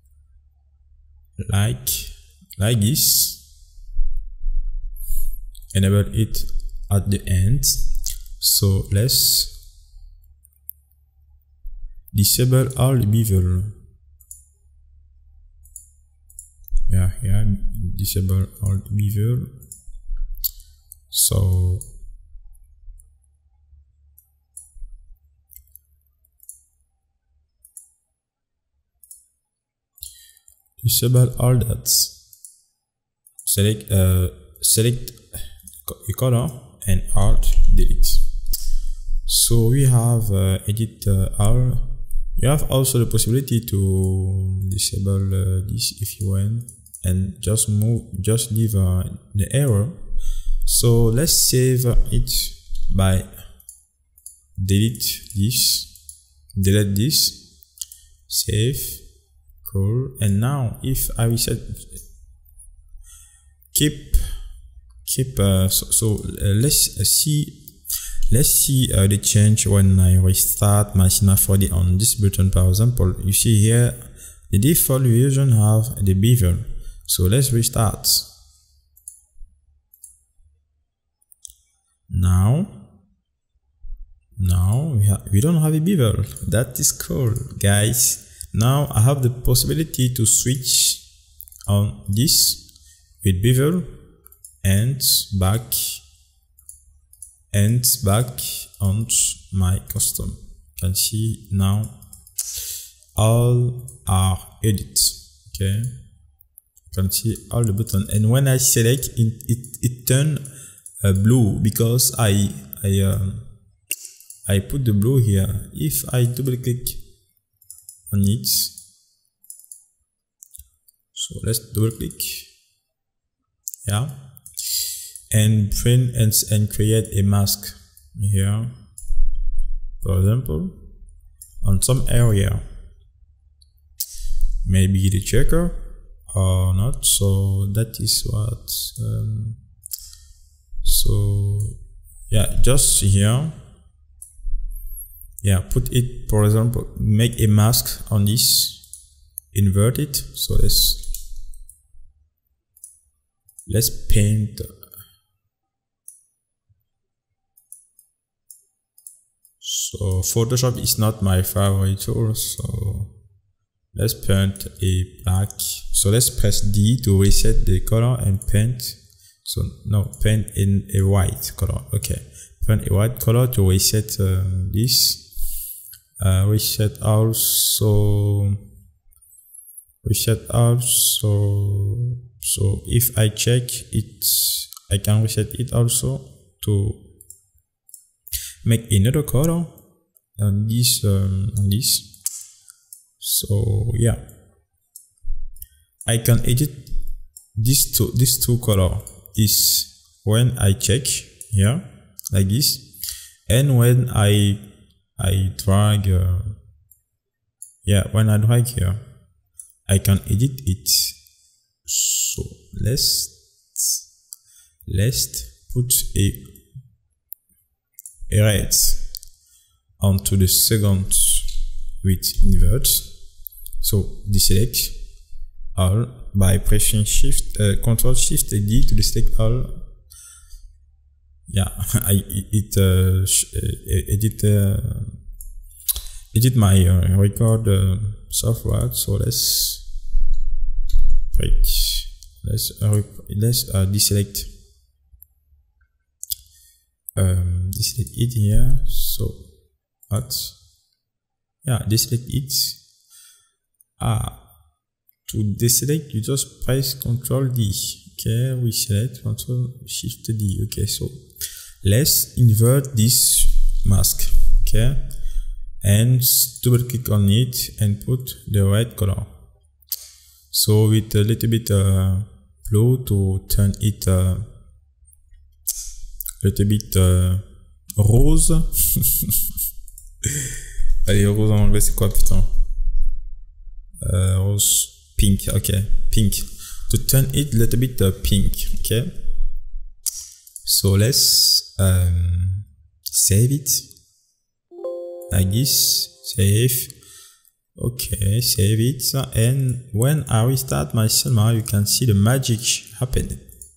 like like this, enable it at the end. So let's disable all the bevel. Yeah, yeah, disable all the bevel. So disable all that. Select uh select the color and alt delete. So we have uh, edit uh, all. You have also the possibility to disable uh, this if you want, and just move, just leave uh, the error. So let's save it by delete this, delete this, save, cool. And now if I reset, keep keep uh, so, so uh, let's uh, see. Let's see uh, the change when I restart my Cinema four D on this button. For example, you see here the default version have the bevel. So let's restart. Now, now we have we don't have a bevel. That is cool, guys. Now I have the possibility to switch on this with bevel and back. And back on my custom. You can see now all are edit. Okay, you can see all the button, and when I select it, it, it turn uh, blue because I I um, I put the blue here. If I double click on it, so let's double click, yeah, and print and, and create a mask here, for example, on some area, maybe the checker or not. So that is what, um, so yeah, just here, yeah, put it, for example, make a mask on this, invert it. So let's let's paint. So Photoshop is not my favorite tool, so let's paint a black. So let's press D to reset the color and paint. So no, paint in a white color. Okay, paint a white color to reset uh, this. Uh, reset also. Reset also. So if I check it, I can reset it also to make another color on this. Um, on this. So yeah, I can edit this two. This two color is when I check here like this, and when I I drag, uh, yeah, when I drag here, I can edit it. So let's let's put a, a red onto the second with invert. So deselect all by pressing shift uh, control shift D to deselect all. Yeah, I it uh, edit uh, edit my uh, record uh, software. So let's break. Let's uh, let's uh, deselect um, deselect it here. So what? Yeah, deselect it. Ah, to deselect, you just press Control D. Okay, we select Control Shift D. Okay, so let's invert this mask. Okay, and double click on it and put the red color. So with a little bit uh, blue to turn it a uh, little bit uh, rose. Allez, rose en anglais c'est quoi putain? Uh, rose, pink. Okay, pink. To turn it a little bit uh, pink. Okay. So let's um, save it like this. Save. Okay, save it. And when I restart my cinema, you can see the magic happen.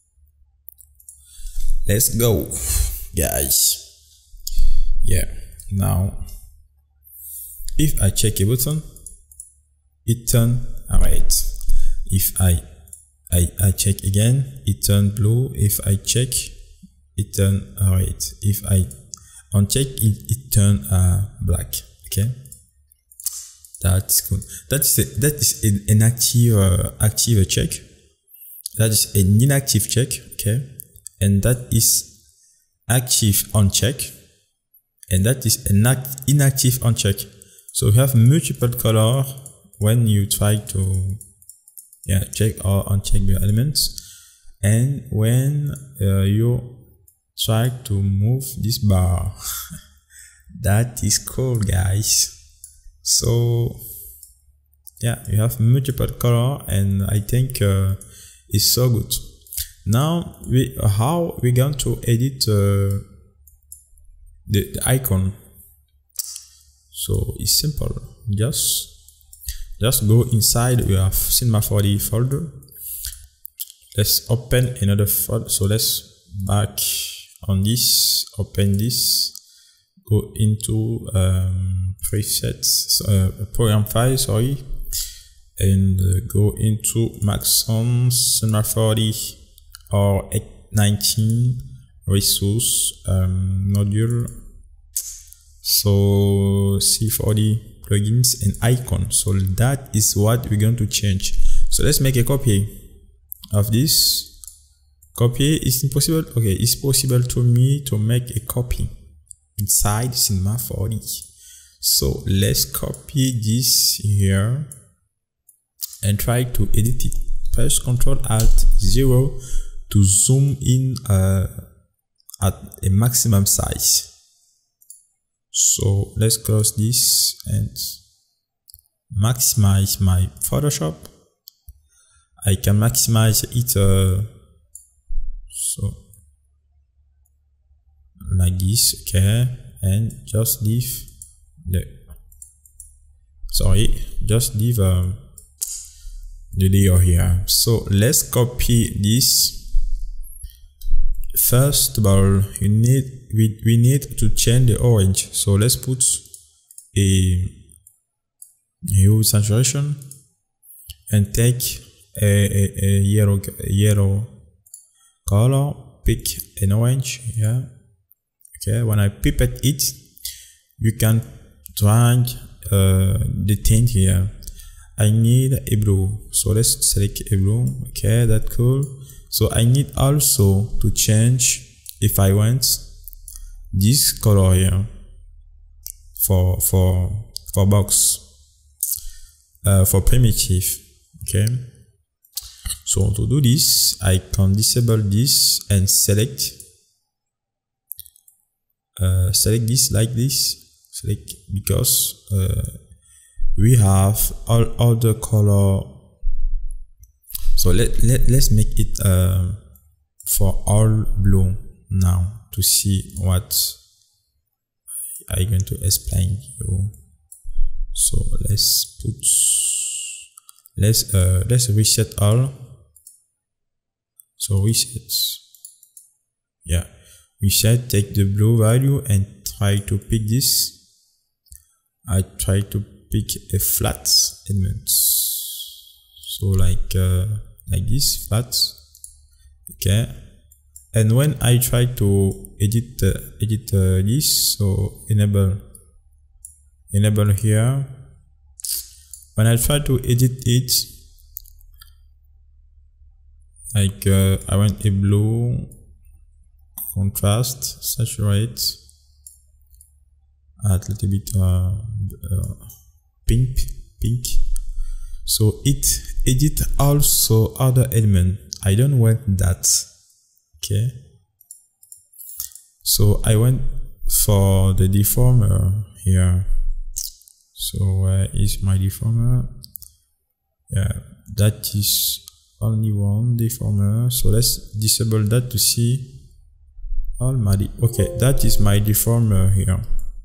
Let's go, guys. Yeah. Now, if I check a button, it turn red. If I I I check again, it turn blue. If I check, it turn red. If I uncheck it, it turn uh, black. Okay, that's good. That is a, that is an, an active uh, active check. That is an inactive check. Okay, and that is active uncheck, and that is an act, inactive uncheck. So we have multiple color when you try to yeah check or uncheck the elements, and when uh, you try to move this bar. That is cool, guys. So yeah, you have multiple color, and I think uh, it's so good. Now we how we going to edit uh, the, the icon. So it's simple. Just just go inside your Cinema four D folder. Let's open another folder. So let's back on this. Open this. Go into um, presets, uh, program file. Sorry, and uh, go into Maxon Cinema four D or X nineteen resource um, module. So C four D plugins and icon. So that is what we're going to change. So let's make a copy of this. Copy is impossible. Okay, it's possible to me to make a copy inside Cinema four D. So let's copy this here and try to edit it. Press Control Alt zero to zoom in uh, at a maximum size. So let's close this and maximize my Photoshop. I can maximize it uh, so like this, okay, and just leave the sorry just leave uh, the layer here. So let's copy this. First of all, you need we, we need to change the orange, so let's put a hue saturation and take a, a, a yellow a yellow color, pick an orange here. Okay, when I pipette it, you can drag uh, the tint here. I need a blue, so let's select a blue. Okay, that's cool. So I need also to change, if I want, this color here for for for box uh, for primitive. Okay, so to do this, I can disable this and select uh, select this like this. Select because uh, we have all other color. So let, let, let's make it uh, for all blue now to see what I'm going to explain you. So let's put, let's, uh, let's reset all. So reset, yeah, reset, take the blue value and try to pick this. I try to pick a flat element. So like, uh, like this, flat, okay. And when I try to edit, uh, edit uh, this, so enable, enable here. When I try to edit it, like uh, I want a blue, contrast, saturate, add a little bit uh, uh, pink, pink. So it edit also other element. I don't want that. Okay. So I went for the deformer here. So where is my deformer? Yeah, that is only one deformer. So let's disable that to see all my. Okay, that is my deformer here.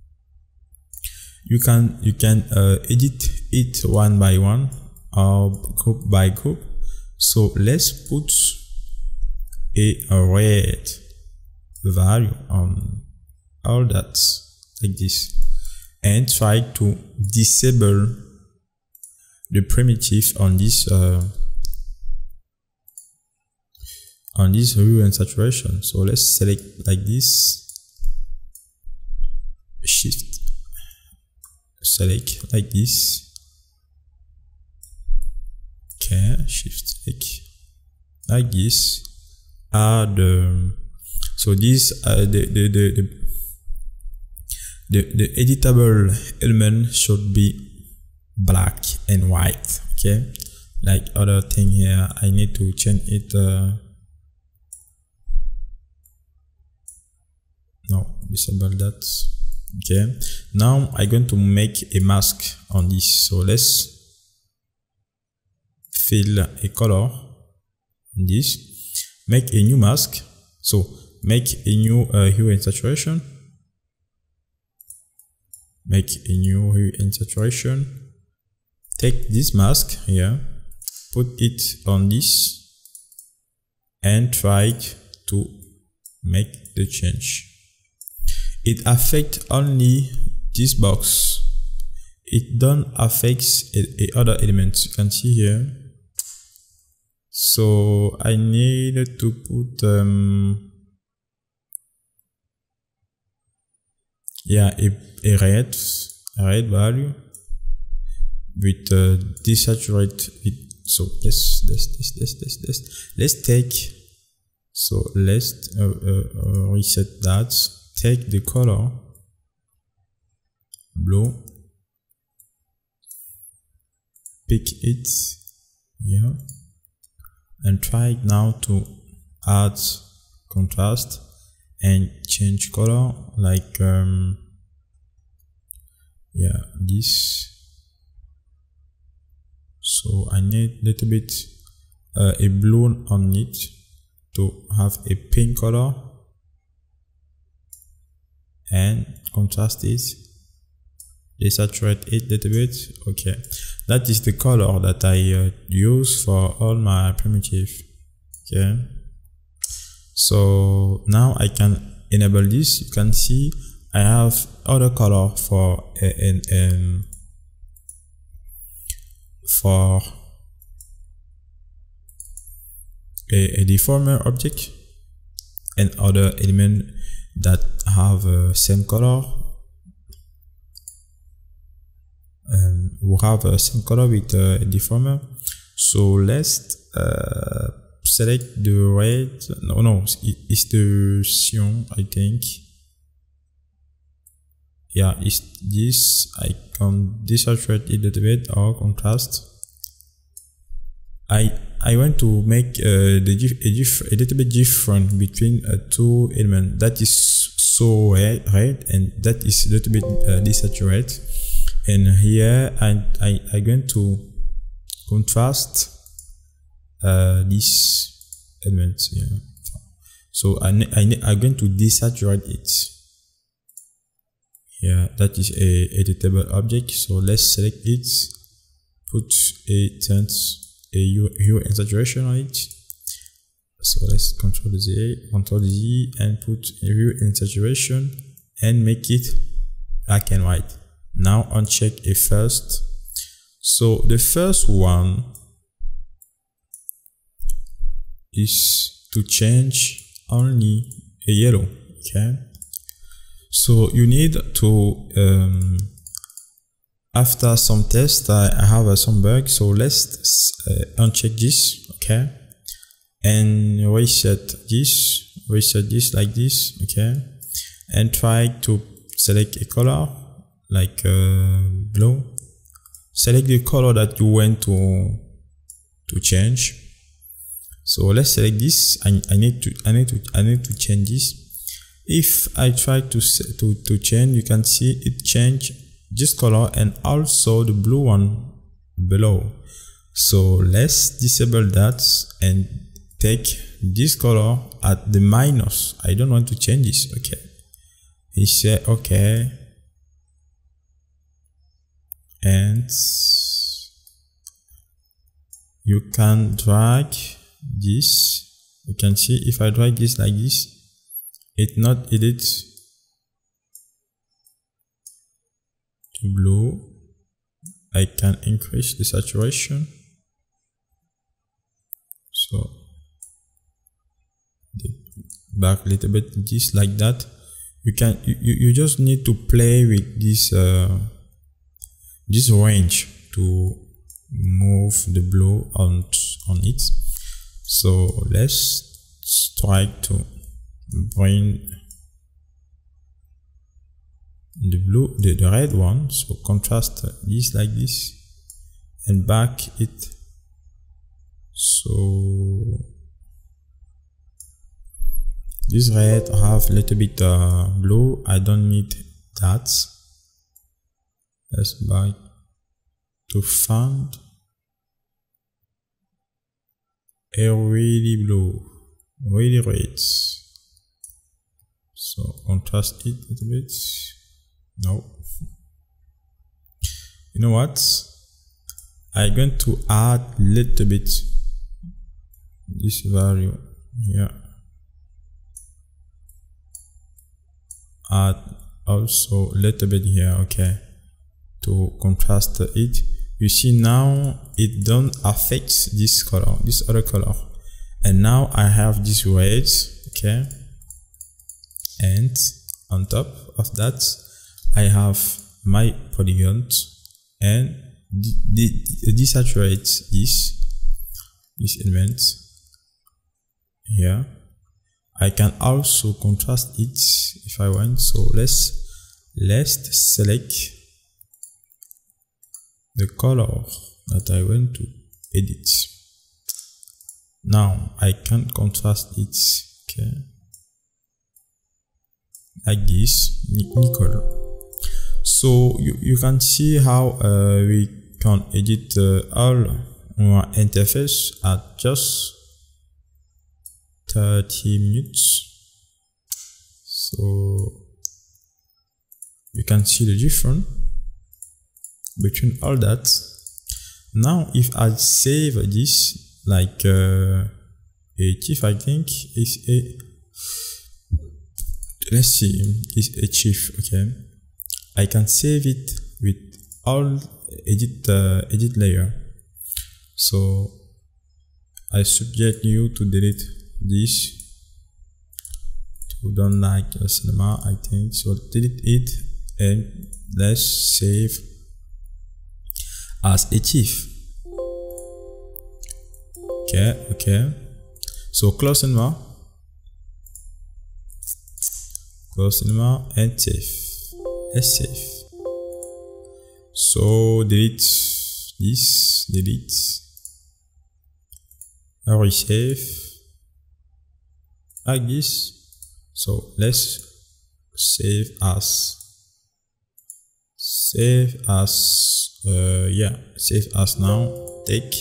You can you can uh, edit it one by one or group by group. So let's put a, a red value on all that like this and try to disable the primitive on this uh, on this hue and saturation. So let's select like this, shift, select like this. Okay, shift like like this. Add the so this uh, the, the the the the the editable element should be black and white. Okay, like other thing here, I need to change it. Uh, no, disable that. Okay, now I'm going to make a mask on this. So let's fill a color on this, make a new mask. So make a new uh, hue and saturation, make a new hue and saturation, take this mask here, put it on this and try to make the change. It affects only this box, it don't affect a, a other elements. You can see here. So I need to put um, yeah a, a red a red value with uh, desaturate it. So let's let's let's let's let's let's, let's take so let's uh, uh, uh, reset that. Take the color blue, pick it here, and try now to add contrast and change color, like um, yeah, this. So I need a little bit uh, a blue on it to have a pink color, and contrast it, desaturate it a little bit. Okay, that is the color that I uh, use for all my primitive. Okay, so now I can enable this. You can see I have other color for an um, for a, a deformer object and other element that have uh, same color. Um, we have a same color with uh, a deformer. So let's uh, select the red. No, no, it's the cyan, I think. Yeah, it's this. I can desaturate it a little bit or contrast. I I want to make uh, the diff, a, diff, a little bit different between uh, two elements. That is so red, red, and that is a little bit uh, desaturate. And here I I I going to contrast uh, this element here. So I I I'm going to desaturate it. Yeah, that is a editable object. So let's select it, put a tint, a hue and saturation on it. So let's control Z, control Z, and put a hue and saturation and make it black and white. Now uncheck a first. So the first one is to change only a yellow. Okay. So you need to, um, after some tests, I, I have uh, some bugs. So let's uh, uncheck this, okay, and reset this, reset this like this, okay, and try to select a color like uh, blue. Select the color that you want to to change. So let's select this. I, I need to I need to I need to change this. If I try to, to, to change, you can see it change this color and also the blue one below. So let's disable that and take this color at the minus. I don't want to change this. Okay. He said okay. And you can drag this. You can see if I drag this like this, it not edit to blue. I can increase the saturation. So back a little bit, just like that. You can you, you just need to play with this uh, this range to move the blue on on it. So let's try to bring the blue, the, the red one. So contrast this like this and back it. So this red have a little bit uh, blue. I don't need that. Let's back to find a really blue, really red. So contrast it a little bit. No. You know what? I'm going to add a little bit this value here. Add also a little bit here, okay, to contrast it. You see now it don't affect this color, this other color, and now I have this red, okay, and on top of that I have my polygons and desaturate this this element here. I can also contrast it if I want. So let's let's select the color that I want to edit. Now I can contrast it, okay, like this, new color. So you, you can see how uh, we can edit uh, all our interface at just thirty minutes. So you can see the difference between all that. Now if I save this like uh, a chief, I think is a, let's see, is a chief, okay. I can save it with all edit uh, edit layer. So I suggest you to delete this. To don't like the cinema, I think so. Delete it and let's save as a chief. Okay, okay. So close cinema, close cinema and save. Let's save. So delete this, delete, resave like this. So let's save as, save as, uh, yeah, save as now. Take.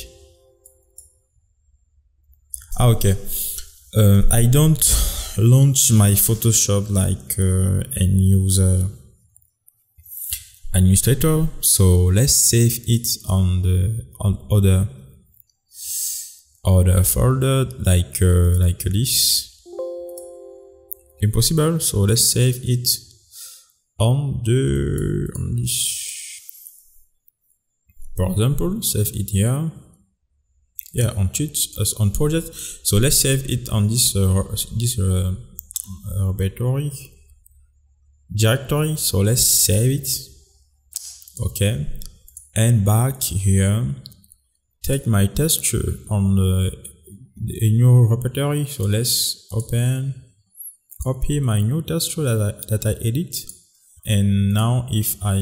Ah, okay. Uh, I don't launch my Photoshop like uh, end user administrator, so let's save it on the on other other folder like uh, like this. Impossible, so let's save it on the on this. For example, save it here. Yeah, on cheat as on project. So let's save it on this uh, this uh, repository directory. So let's save it. Okay, and back here, take my texture on the, the new repository. So let's open, copy my new texture that I, that I edit, and now if I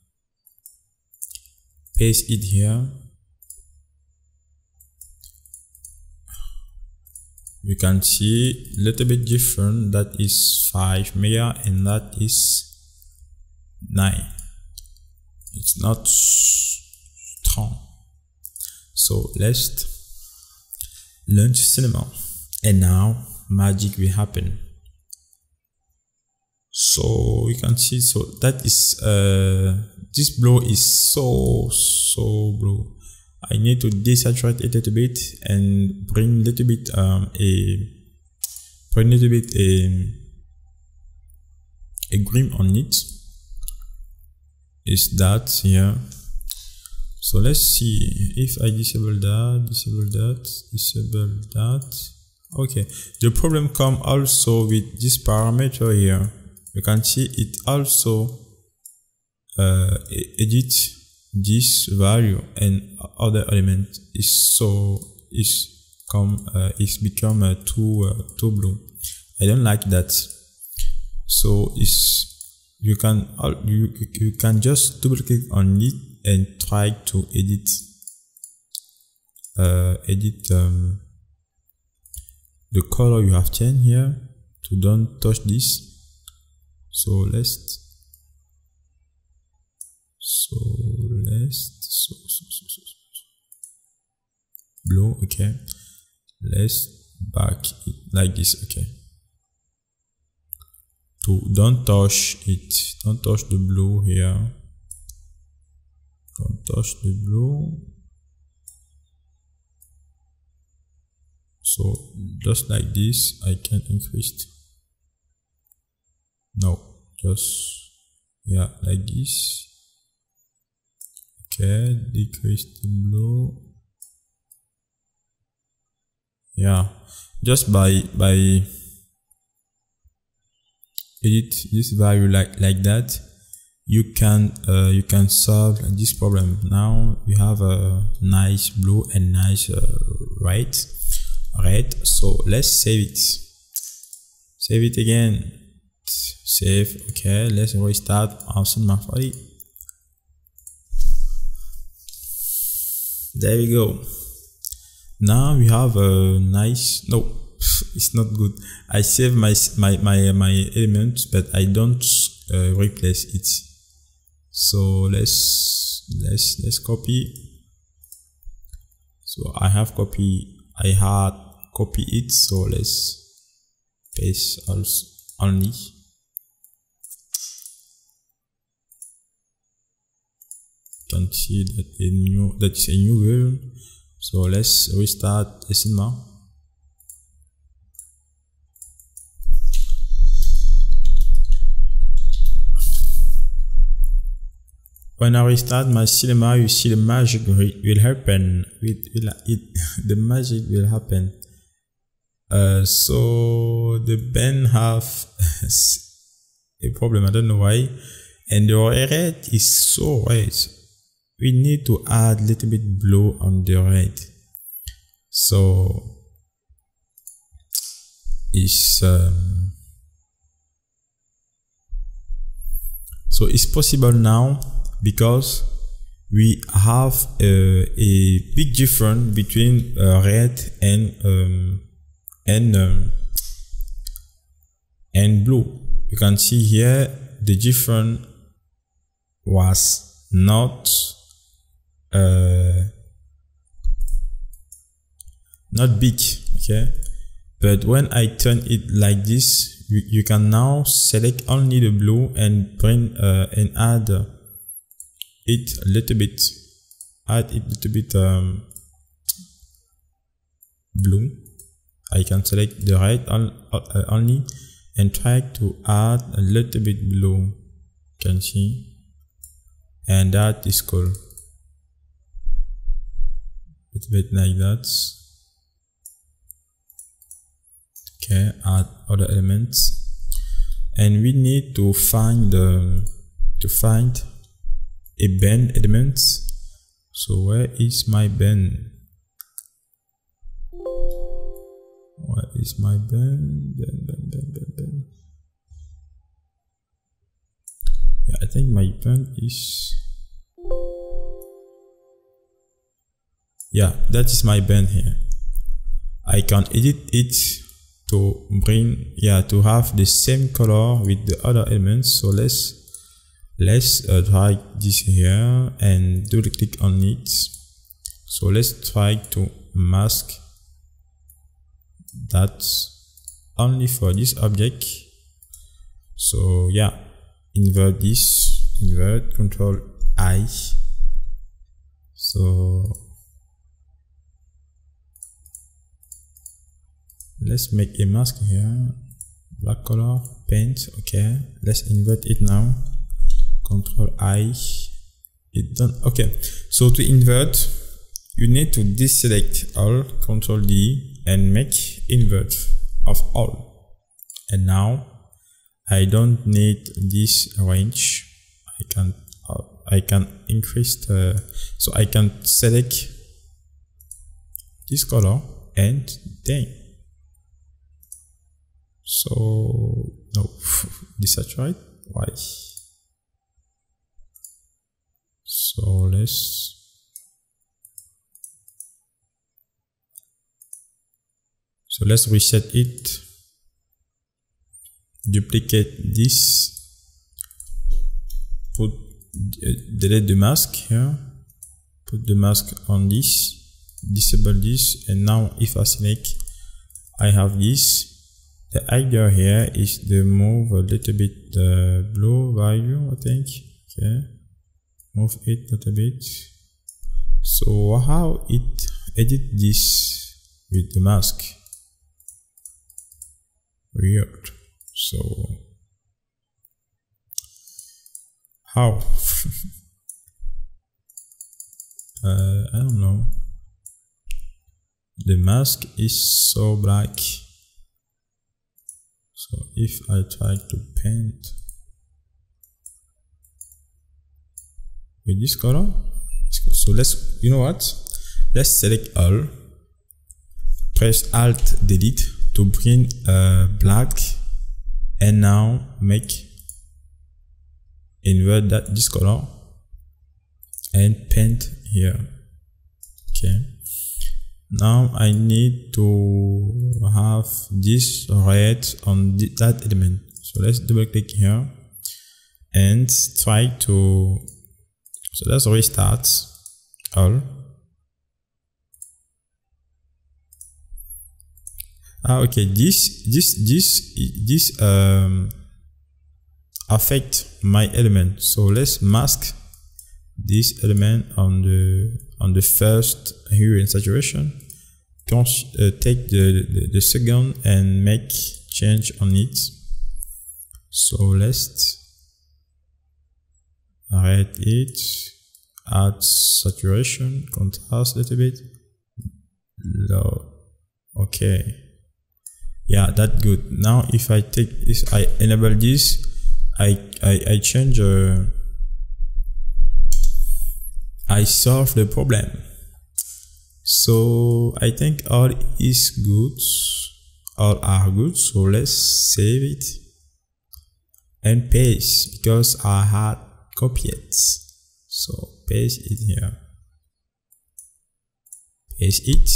paste it here, you can see a little bit different. That is five mega and that is nine. It's not strong. So let's launch cinema, and now magic will happen. So you can see, so that is uh this blue is so so blue. I need to desaturate it a little bit and bring a little bit um a bring a little bit a a green on it. Is that here? So let's see if I disable that, disable that, disable that. Okay, the problem come also with this parameter here. You can see it also uh, edit this value, and other element is so is come uh, is become uh, too uh, too blue. I don't like that. So it's you can you you can just double click on it and try to edit uh, edit um, the color you have changed here. To don't touch this. So let's so let's so, so, so, so, so. blue. Okay, let's back it like this. Okay, to don't touch it, don't touch the blue here, don't touch the blue. So just like this, I can increase it. No, just yeah, like this. Okay, decrease the blue. Yeah, just by by edit this value like like that, you can uh, you can solve this problem. Now you have a nice blue and nice uh, red red. So let's save it. Save it again. Save. Okay, let's restart our cinema. There we go. Now we have a nice, no, it's not good. I save my my my my element, but I don't uh, replace it. So let's let's let's copy. So I have copy. I had copy it. So let's paste also only. You can see that a new that's a new version. So let's restart the cinema. When I restart my cinema, you see the magic will happen. It will it the magic will happen. Uh, so the pen have a problem. I don't know why, and the red is so red. We need to add a little bit blue on the red. So it's um, so it's possible now because we have uh, a big difference between uh, red and um, and um, and blue. You can see here the difference was not Uh, not big, okay, but when I turn it like this, you, you can now select only the blue and bring uh, and add it a little bit, add it a little bit um, blue. I can select the red on, uh, only and try to add a little bit blue. You can see, and that is cool. It's a bit like that. Okay, add other elements, and we need to find the to find a bend element. So where is my bend? Where is my bend? Bend, bend, bend, bend, bend. Yeah, I think my bend is. Yeah, that is my bend here. I can edit it to bring, yeah, to have the same color with the other elements. So let's let's uh, try this here and double click on it. So let's try to mask that only for this object. So yeah, invert this, invert, control I. So let's make a mask here, black color, paint, okay, let's invert it now, control I, it done, okay. So to invert, you need to deselect all, control D, and make invert of all. And now, I don't need this range, I can, uh, I can increase the, so I can select this color and then. So no, desaturate. Why? So let's so let's reset it. Duplicate this. Put uh, delete the mask here. Put the mask on this. Disable this, and now if I select, I have this. The idea here is to move a little bit the uh, blue value, I think. Okay, move it a little bit. So how it edit this with the mask? Weird. So how? uh, I don't know. The mask is so black. So if I try to paint with this color, so let's, you know what? Let's select all, press Alt Delete to bring uh, black, and now make invert that this color and paint here. Okay, now I need to have this red on th that element. So let's double click here and try to, so let's restart all. Ah, okay, this this this this um affect my element. So let's mask this element on the on the first hue and saturation. Can uh, take the, the the second and make change on it. So let's write it, add saturation, contrast a little bit low. Okay, yeah, that's good. Now if I take this, I enable this, I I, I change uh, I solve the problem. So I think all is good, all are good. So let's save it and paste, because I had copied it. So paste it here, paste it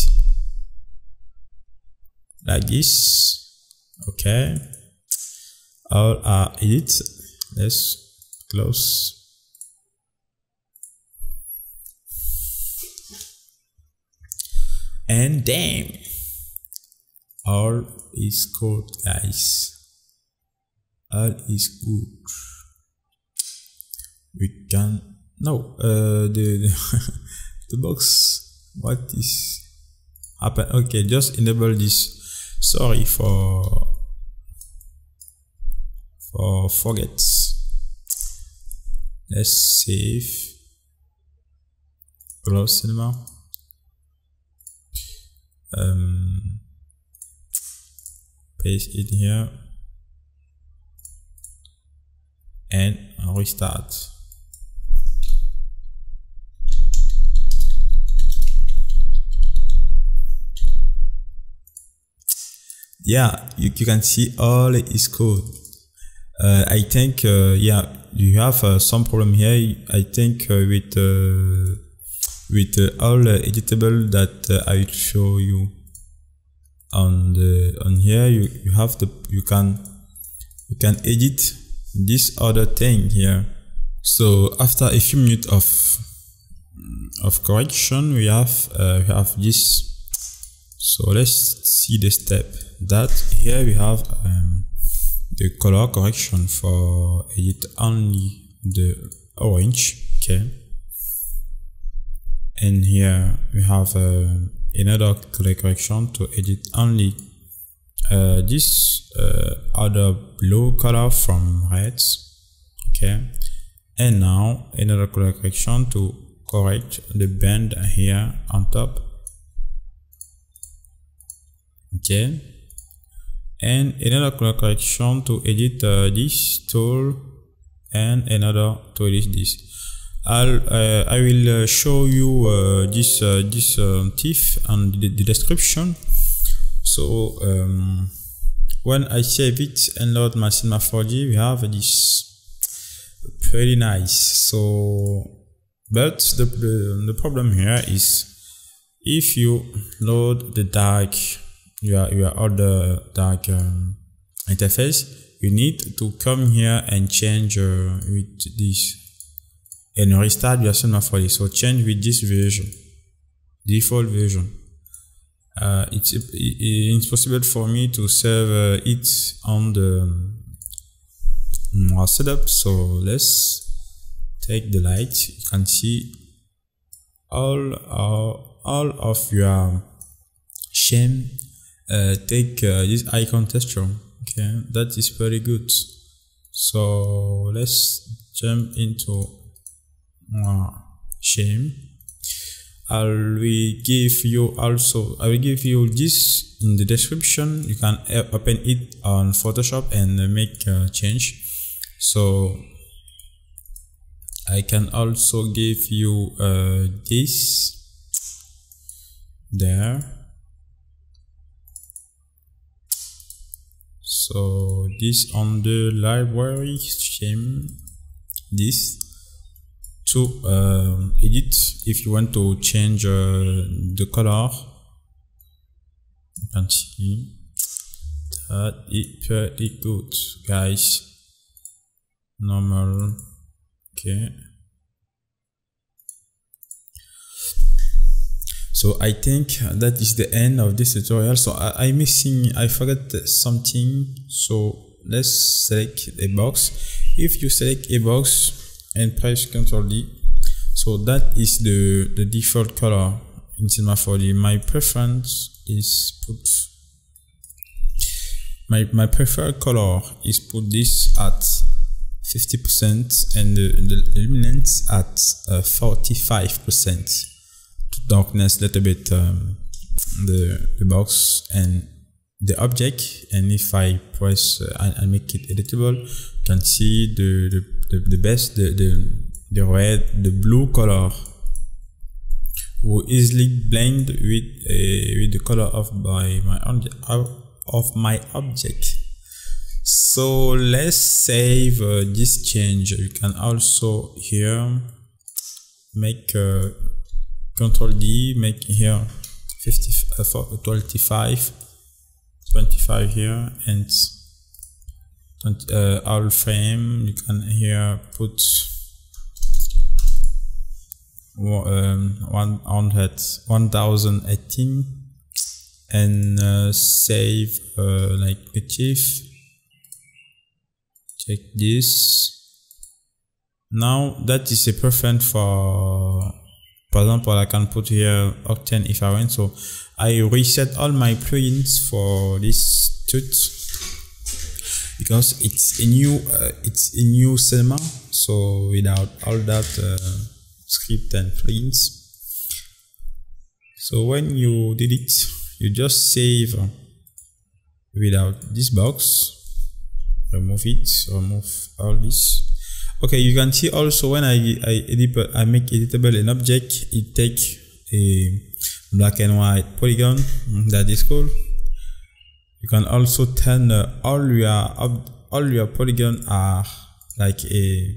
like this. Okay, all are it. Let's close. And damn, all is good, guys. All is good. We can no uh the the, the box. What is happen? Okay, just enable this. Sorry for for forget. Let's save. Close cinema. Um, paste it here and restart. Yeah, you, you can see all is code. Uh, I think uh, yeah, you have uh, some problem here. I think uh, with uh, with uh, all uh, editable that uh, I will show you on the on here. You you have the you can you can edit this other thing here. So after a few minutes of of correction, we have uh, we have this. So let's see the step. That here we have um, the color correction for edit only the orange. Okay. And here we have uh, another color correction to edit only uh, this uh, other blue color from reds. Okay, and now another color correction to correct the band here on top. Okay, and another color correction to edit uh, this tool, and another to edit this. I'll, uh, I will uh, show you uh, this uh, this uh, thief and the, the description. So um, when I save it and load my Cinema four D, we have this pretty nice. So, but the, the the problem here is if you load the dark, your your other dark um, interface, you need to come here and change uh, with this. And restart your Cinema four D. So change with this version, default version. Uh, it's it's possible for me to save uh, it on the um, setup. So let's take the light. You can see all all, all of your shame. Uh, take uh, this icon texture. Okay, that is very good. So let's jump into Uh, shame. I will give you also I will give you this in the description. You can open it on Photoshop and make a change. So I can also give you uh, this there. So this on the library shame, this to uh, edit. If you want to change uh, the color, you can see that it's pretty good, guys. Normal. Okay. So I think that is the end of this tutorial. So I, I missing, I forgot something. So let's select a box. If you select a box and press Control D, so that is the, the default color in Cinema four D. My preference is put, my, my preferred color is put this at fifty percent and the, the luminance at uh, forty-five percent. Darkness a little bit um, the, the box and the object, and if I press uh, and, and make it editable, you can see the the, the, the best the, the the red the blue color will easily blend with uh, with the color of my my of my object. So let's save uh, this change. You can also here make uh, Control D, make here fifty, uh, twenty-five, twenty-five here, and twenty, uh, all frame. You can here put um, one hundred, one thousand eighteen, and uh, save uh, like negative. Check this. Now that is a preference for. For example, I can put here Octane if I want. So I reset all my plugins for this tut because it's a new uh, it's a new cinema. So without all that uh, script and plugins. So when you did it, you just save without this box. Remove it. Remove all this. Okay, you can see also when I I edit I make editable an object, it take a black and white polygon. That is cool. You can also turn uh, all your all your polygon are like a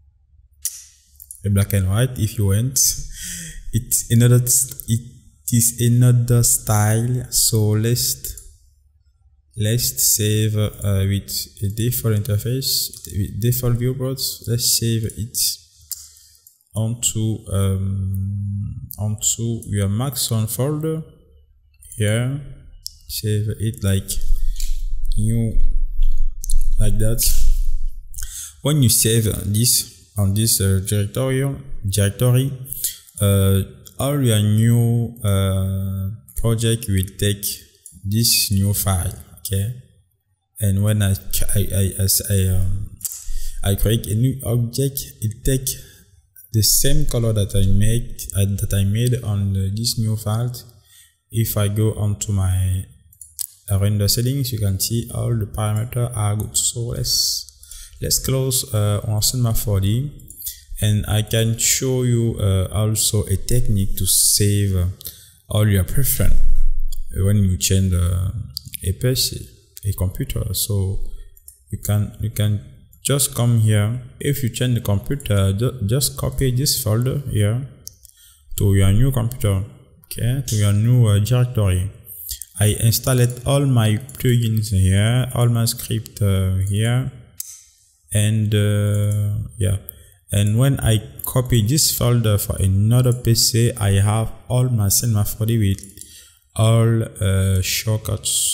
a black and white if you want. It's another it is another style. So let's let's save uh, with a default interface, with default viewports. Let's save it onto um, onto your Maxon folder here. Save it like new, like that. When you save this on this uh, directory, directory, uh, all your new uh, project will take this new file. Okay, and when I I I as I um, I create a new object, it take the same color that I make uh, that I made on uh, this new file. If I go onto my uh, render settings, you can see all the parameters are good. So let's let's close uh, on Cinema four D, and I can show you uh, also a technique to save uh, all your preference when you change the a P C, a computer. So you can you can just come here. If you change the computer, just copy this folder here to your new computer, okay, to your new uh, directory. I installed all my plugins here, all my script uh, here, and uh, yeah. And when I copy this folder for another P C, I have all my Cinema four D with all uh, shortcuts.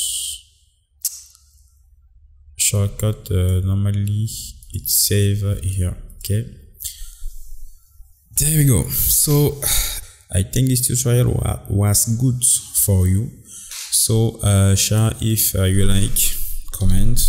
Shortcut uh, normally it's save here. Okay, there we go. So I think this tutorial wa was good for you. So uh, share if uh, you like, comment,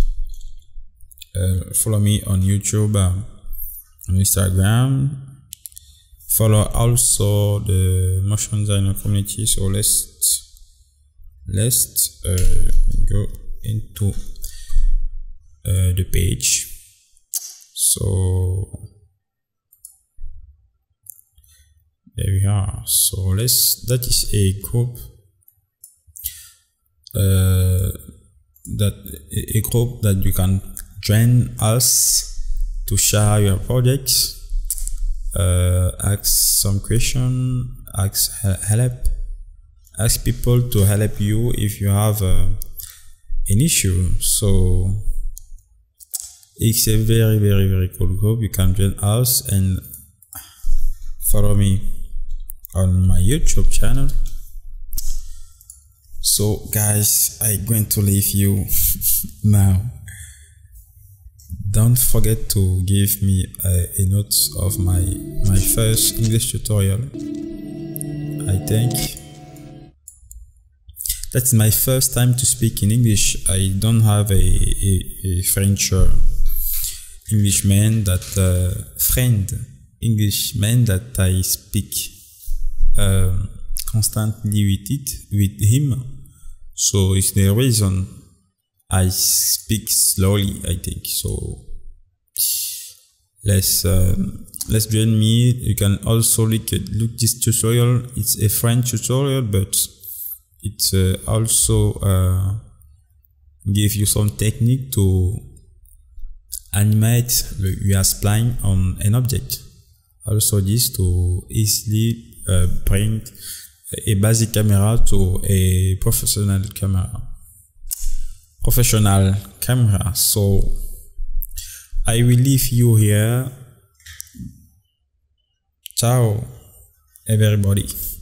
uh, follow me on YouTube, uh, on Instagram, follow also the motion designer community. So let's let's uh, go into Uh, the page. So there we are. So let's that is a group uh, that a group that you can join us to share your projects. uh, ask some question, ask help, ask people to help you if you have uh, an issue. So it's a very very very cool group. You can join us and follow me on my YouTube channel. So guys, I'm going to leave you now. Don't forget to give me a, a note of my my first English tutorial. I think that's my first time to speak in English. I don't have a, a, a French uh, Englishman that uh, friend Englishman that I speak uh, constantly with it with him. So it's the reason I speak slowly, I think. So let's uh, let's join me. You can also look at look this tutorial. It's a French tutorial, but it uh, also uh, give you some technique to animate the U I spline on an object. Also this to easily uh, bring a basic camera to a professional camera. Professional camera. So I will leave you here. Ciao, everybody.